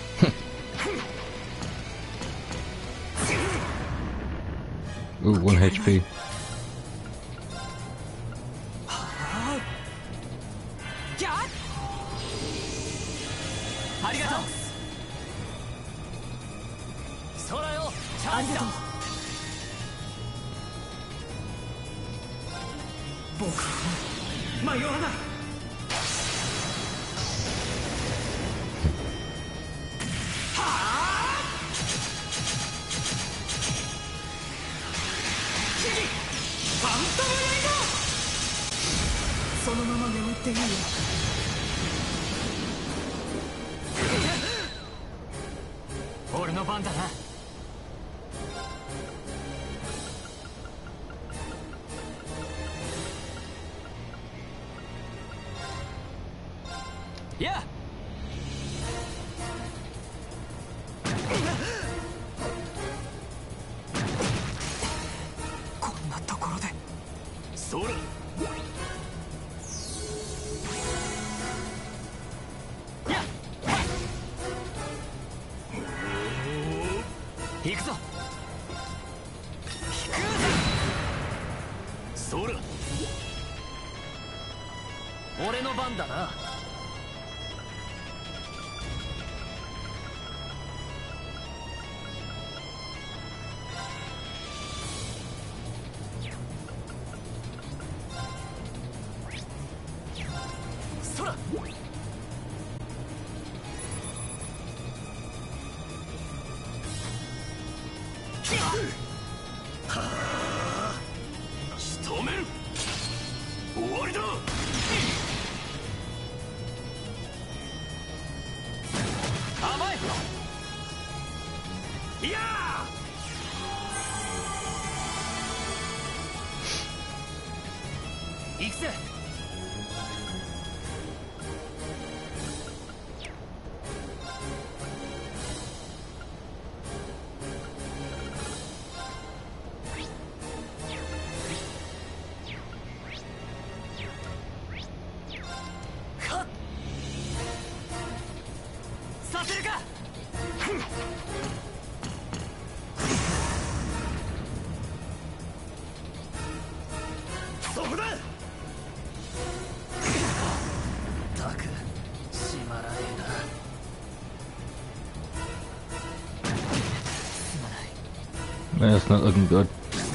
Ooh, one H P. ありがとう。空よ、チャージだ。 僕は迷わない。はあ。ファントムライド。そのまま眠っていいよ。 俺の番だな。やこんなところで。 そら行くぞ。 そら俺の番だな。そらはあ、仕留める。終わりだ。 甘い。 いや行くぜ。させるか。 そこだ。 たく閉まらねえな。 That's not looking good.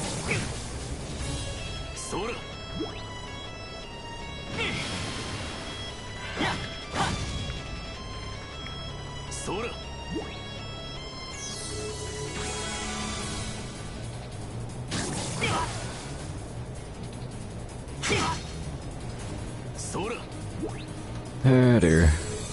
Oh dear.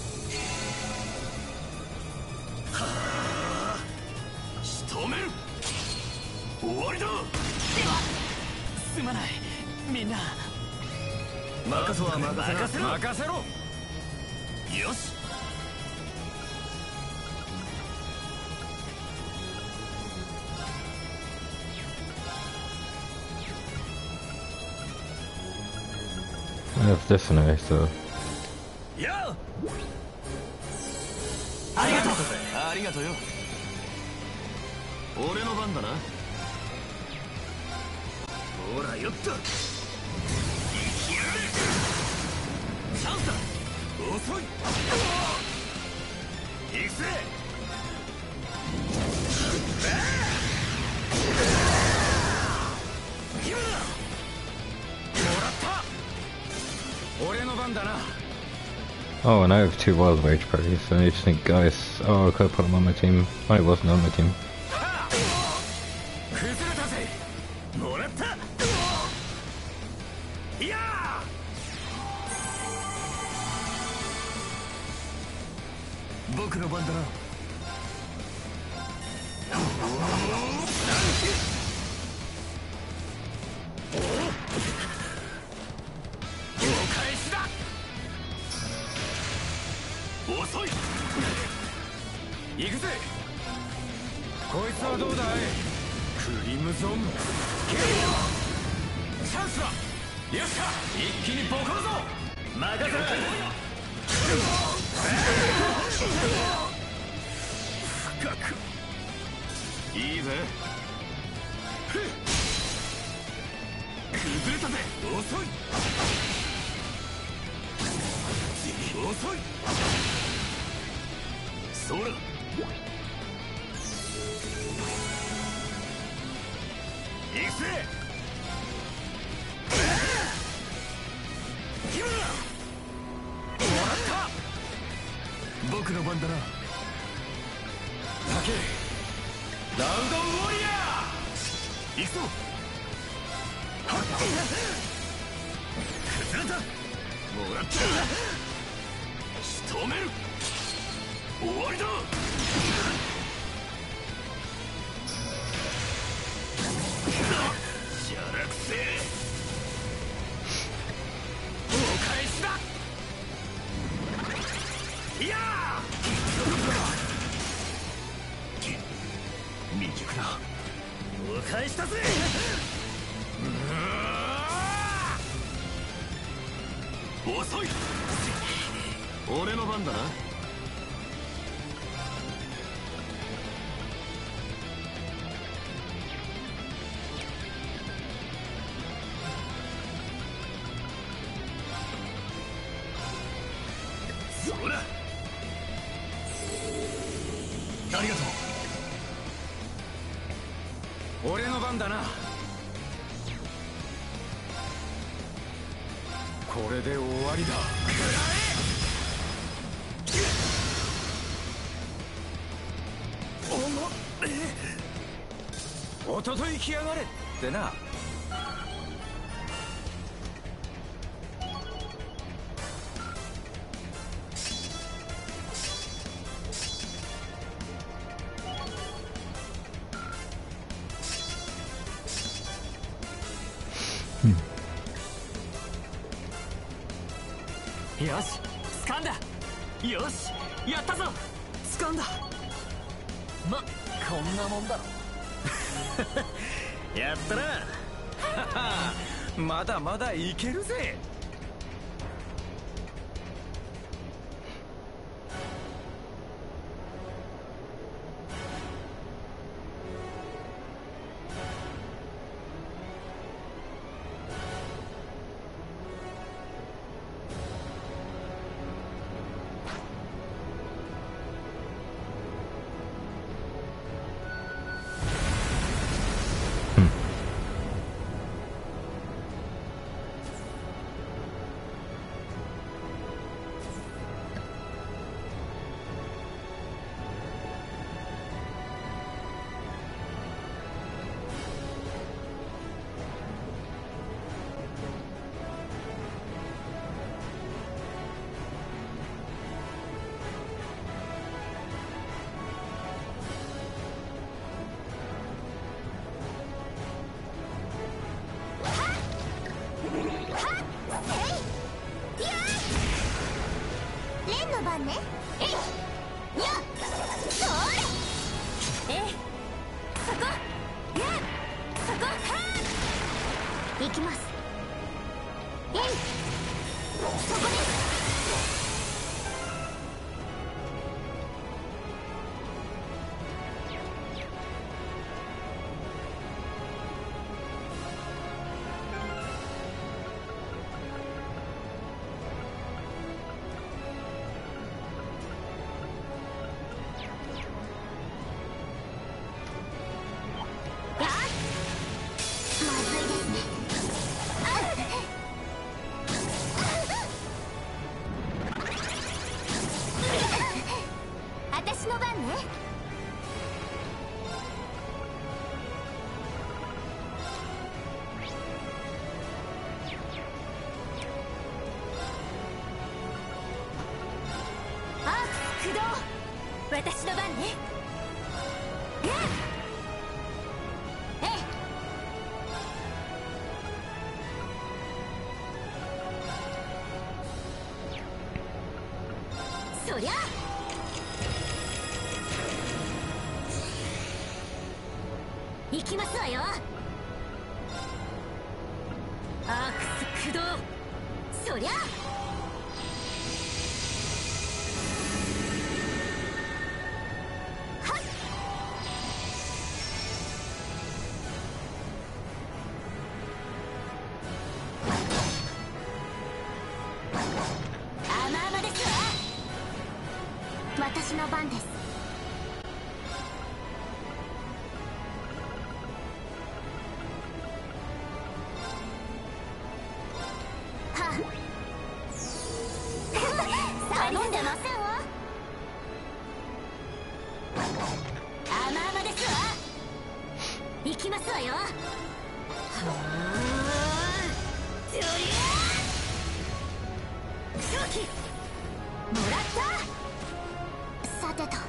すまないみんな任せろ任せろ任せろよし I have this anyway, so. やありがとうありがとうよ俺の番だなほらよっと行きやがれチャンスだ遅い行くぜ今だもらった俺の番だな Oh, and I have two Wild Rage parties, so I just think, guys, oh, I could have put him on my team. Well, he wasn't on my team. 崩れたぜもらったいや僕の番だなお返しだ遅い行くぜこいつはどうだいクリムゾンゲーチャンスだよっしゃ一気にボコるぞ任せろ深くいいぜ崩れたぜ遅い遅いそら行くぜ今だもらった僕の番だな竹ラウドウォリアー行くぞはっ崩れたもらった仕留める終わりだしゃらくせえお返しだいや未熟だお返したぜ遅い俺の番だなそうだありがとう俺の番だなこれで終わりだおととい来やがれってなよし掴んだよしやったぞ掴んだま、こんなもんだろやったなまだまだいけるぜね。えいやそれえいそこやそこはー行きます。えいそこです。私の番ね。えいそりゃ行きますわよ。アークス駆動そりゃ私の番です。はっ頼んでませんわ。甘々ですわ。行きますわよ。はあジョリアー狂気もらった。さてと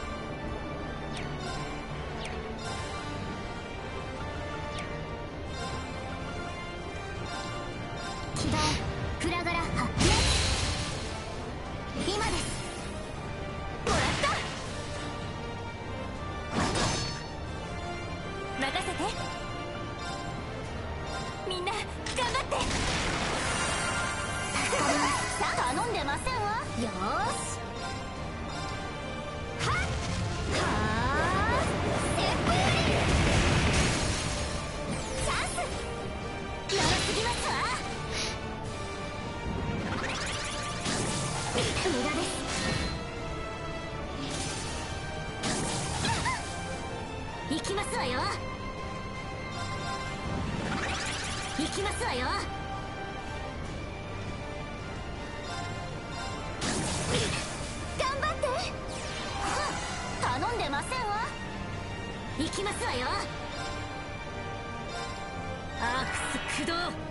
起動プラガラ発見。今です。もらった任せて。みんな頑張って頼んでませんわ。よーし無駄です。行きますわよ。行きますわよ。頑張って。頼んでませんわ。行きますわよ。アークス駆動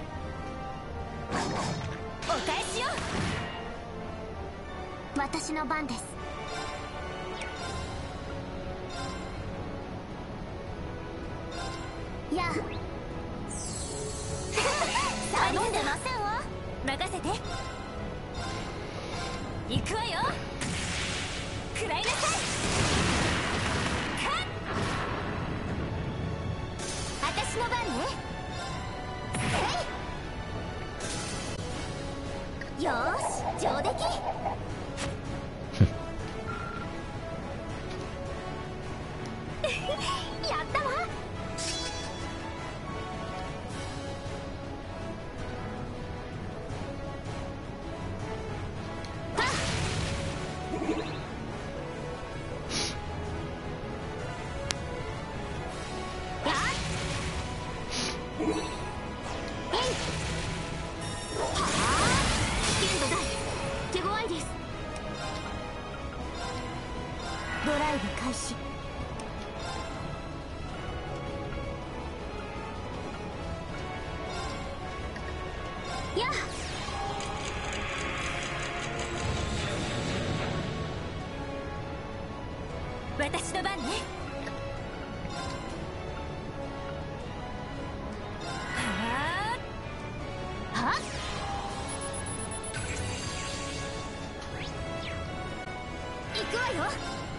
お返しよ。私の番です。やあ頼んでませんわ。任せて。行くわよ。食らいなさい。かっ私の番ね。よーし上出来。やったわ。ドライブ開始。やあ私の番ね。はあはあくわよ。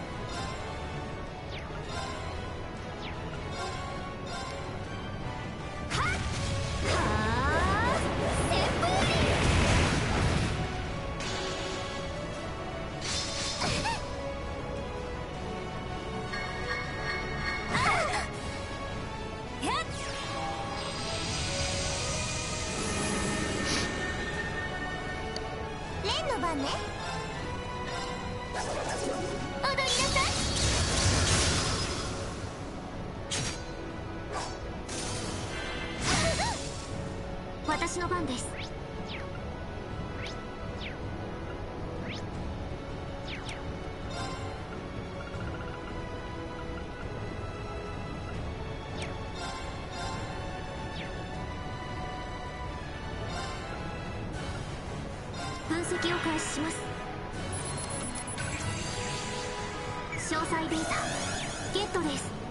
レンの番ね。踊りなさい。私の番です。分析を開始します。詳細データゲットです。